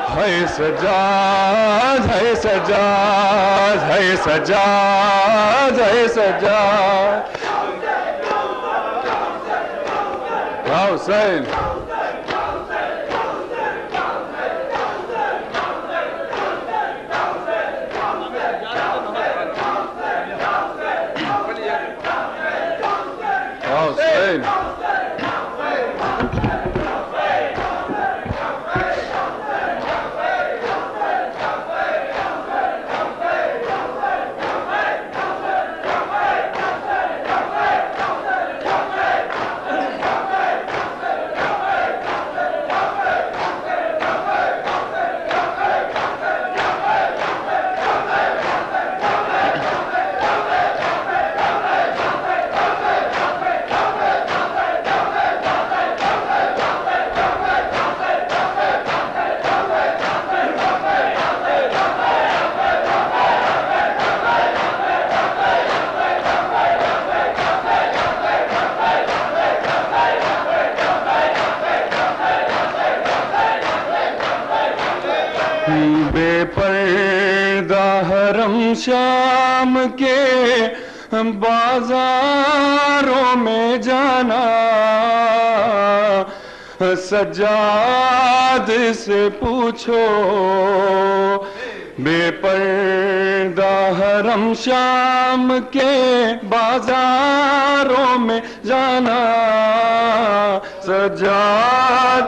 ہے سجاد ہے سجاد ہے سجاد ہے سجاد یا حسین حسین بے پردہ حرم شام کے بازاروں میں جانا سجاد سے پوچھو بے پردہ حرم شام کے بازاروں میں جانا سجاد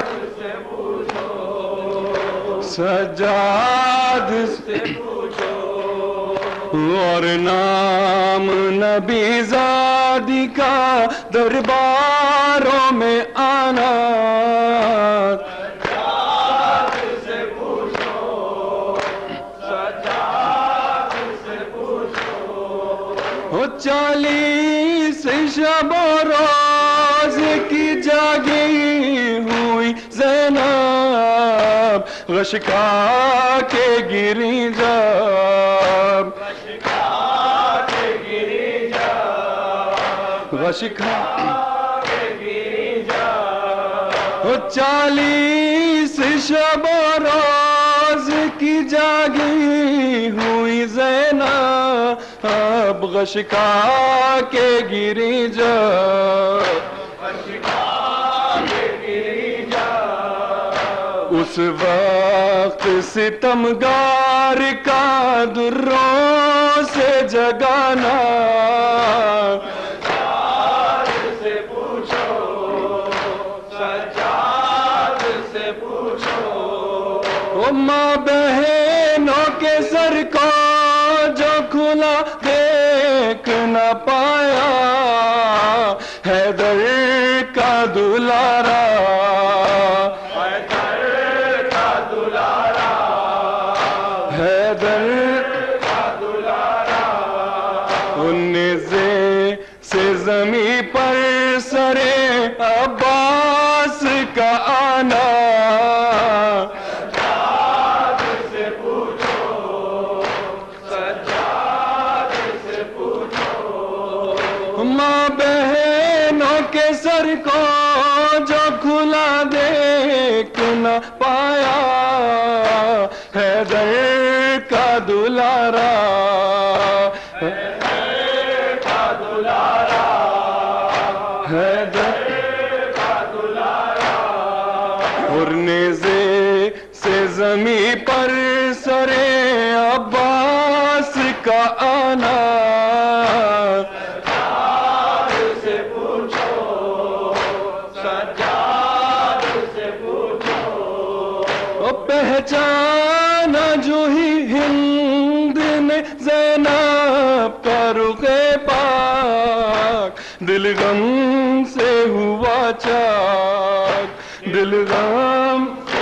سجاد سے پوچھو اور نام نبی زادی کا درباروں میں آنا سجاد سے پوچھو سجاد سے پوچھو 40 شب و روز کی جاگی ہوئی زینب غش کھا کے گری جب غش کھا کے گری جب 40 شب و روز کی جاگی ہوئی زینب غش کھا کے گری جب اس وقت ستمگار کا دروں سے جگانا سجاد سے پوچھو سجاد سے پوچھو ماں بہنوں کے سر کو جو کھلا دیکھ نہ پایا حیدر کا دلارا زمیں پر سرے عباس کا آنا سجاد سے پوچھو سجاد سے پوچھو ماں بہنوں کے سر کو جو کھلا دیکھ نہ پایا حیدر کا دلارا زمیں پر سرے عباس کا آنا سجاد سے پوچھو سجاد سے پوچھو پہچانا جو ہی ہند نے زینب کا رخ پاک دل غم سے ہوا چاک دل غم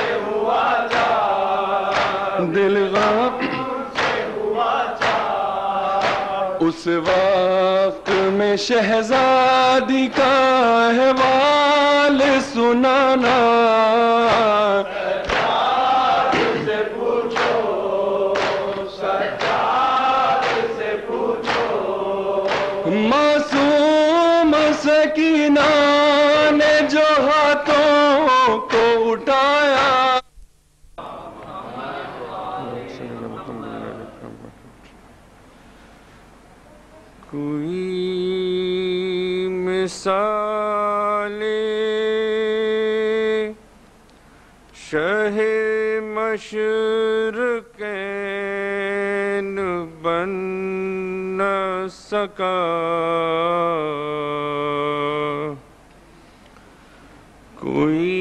دل غم سے ہوا چاک اس وقت میں شہزادی کا احوال سنانا سجاد سے پوچھو سجاد سے پوچھو معصوم سکینہ نے جو ہاتھوں کو اٹھایا کوئی مثال شہ مشرقین بن نہ سکا، کوئی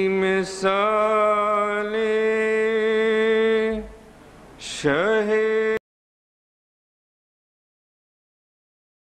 مثال شہ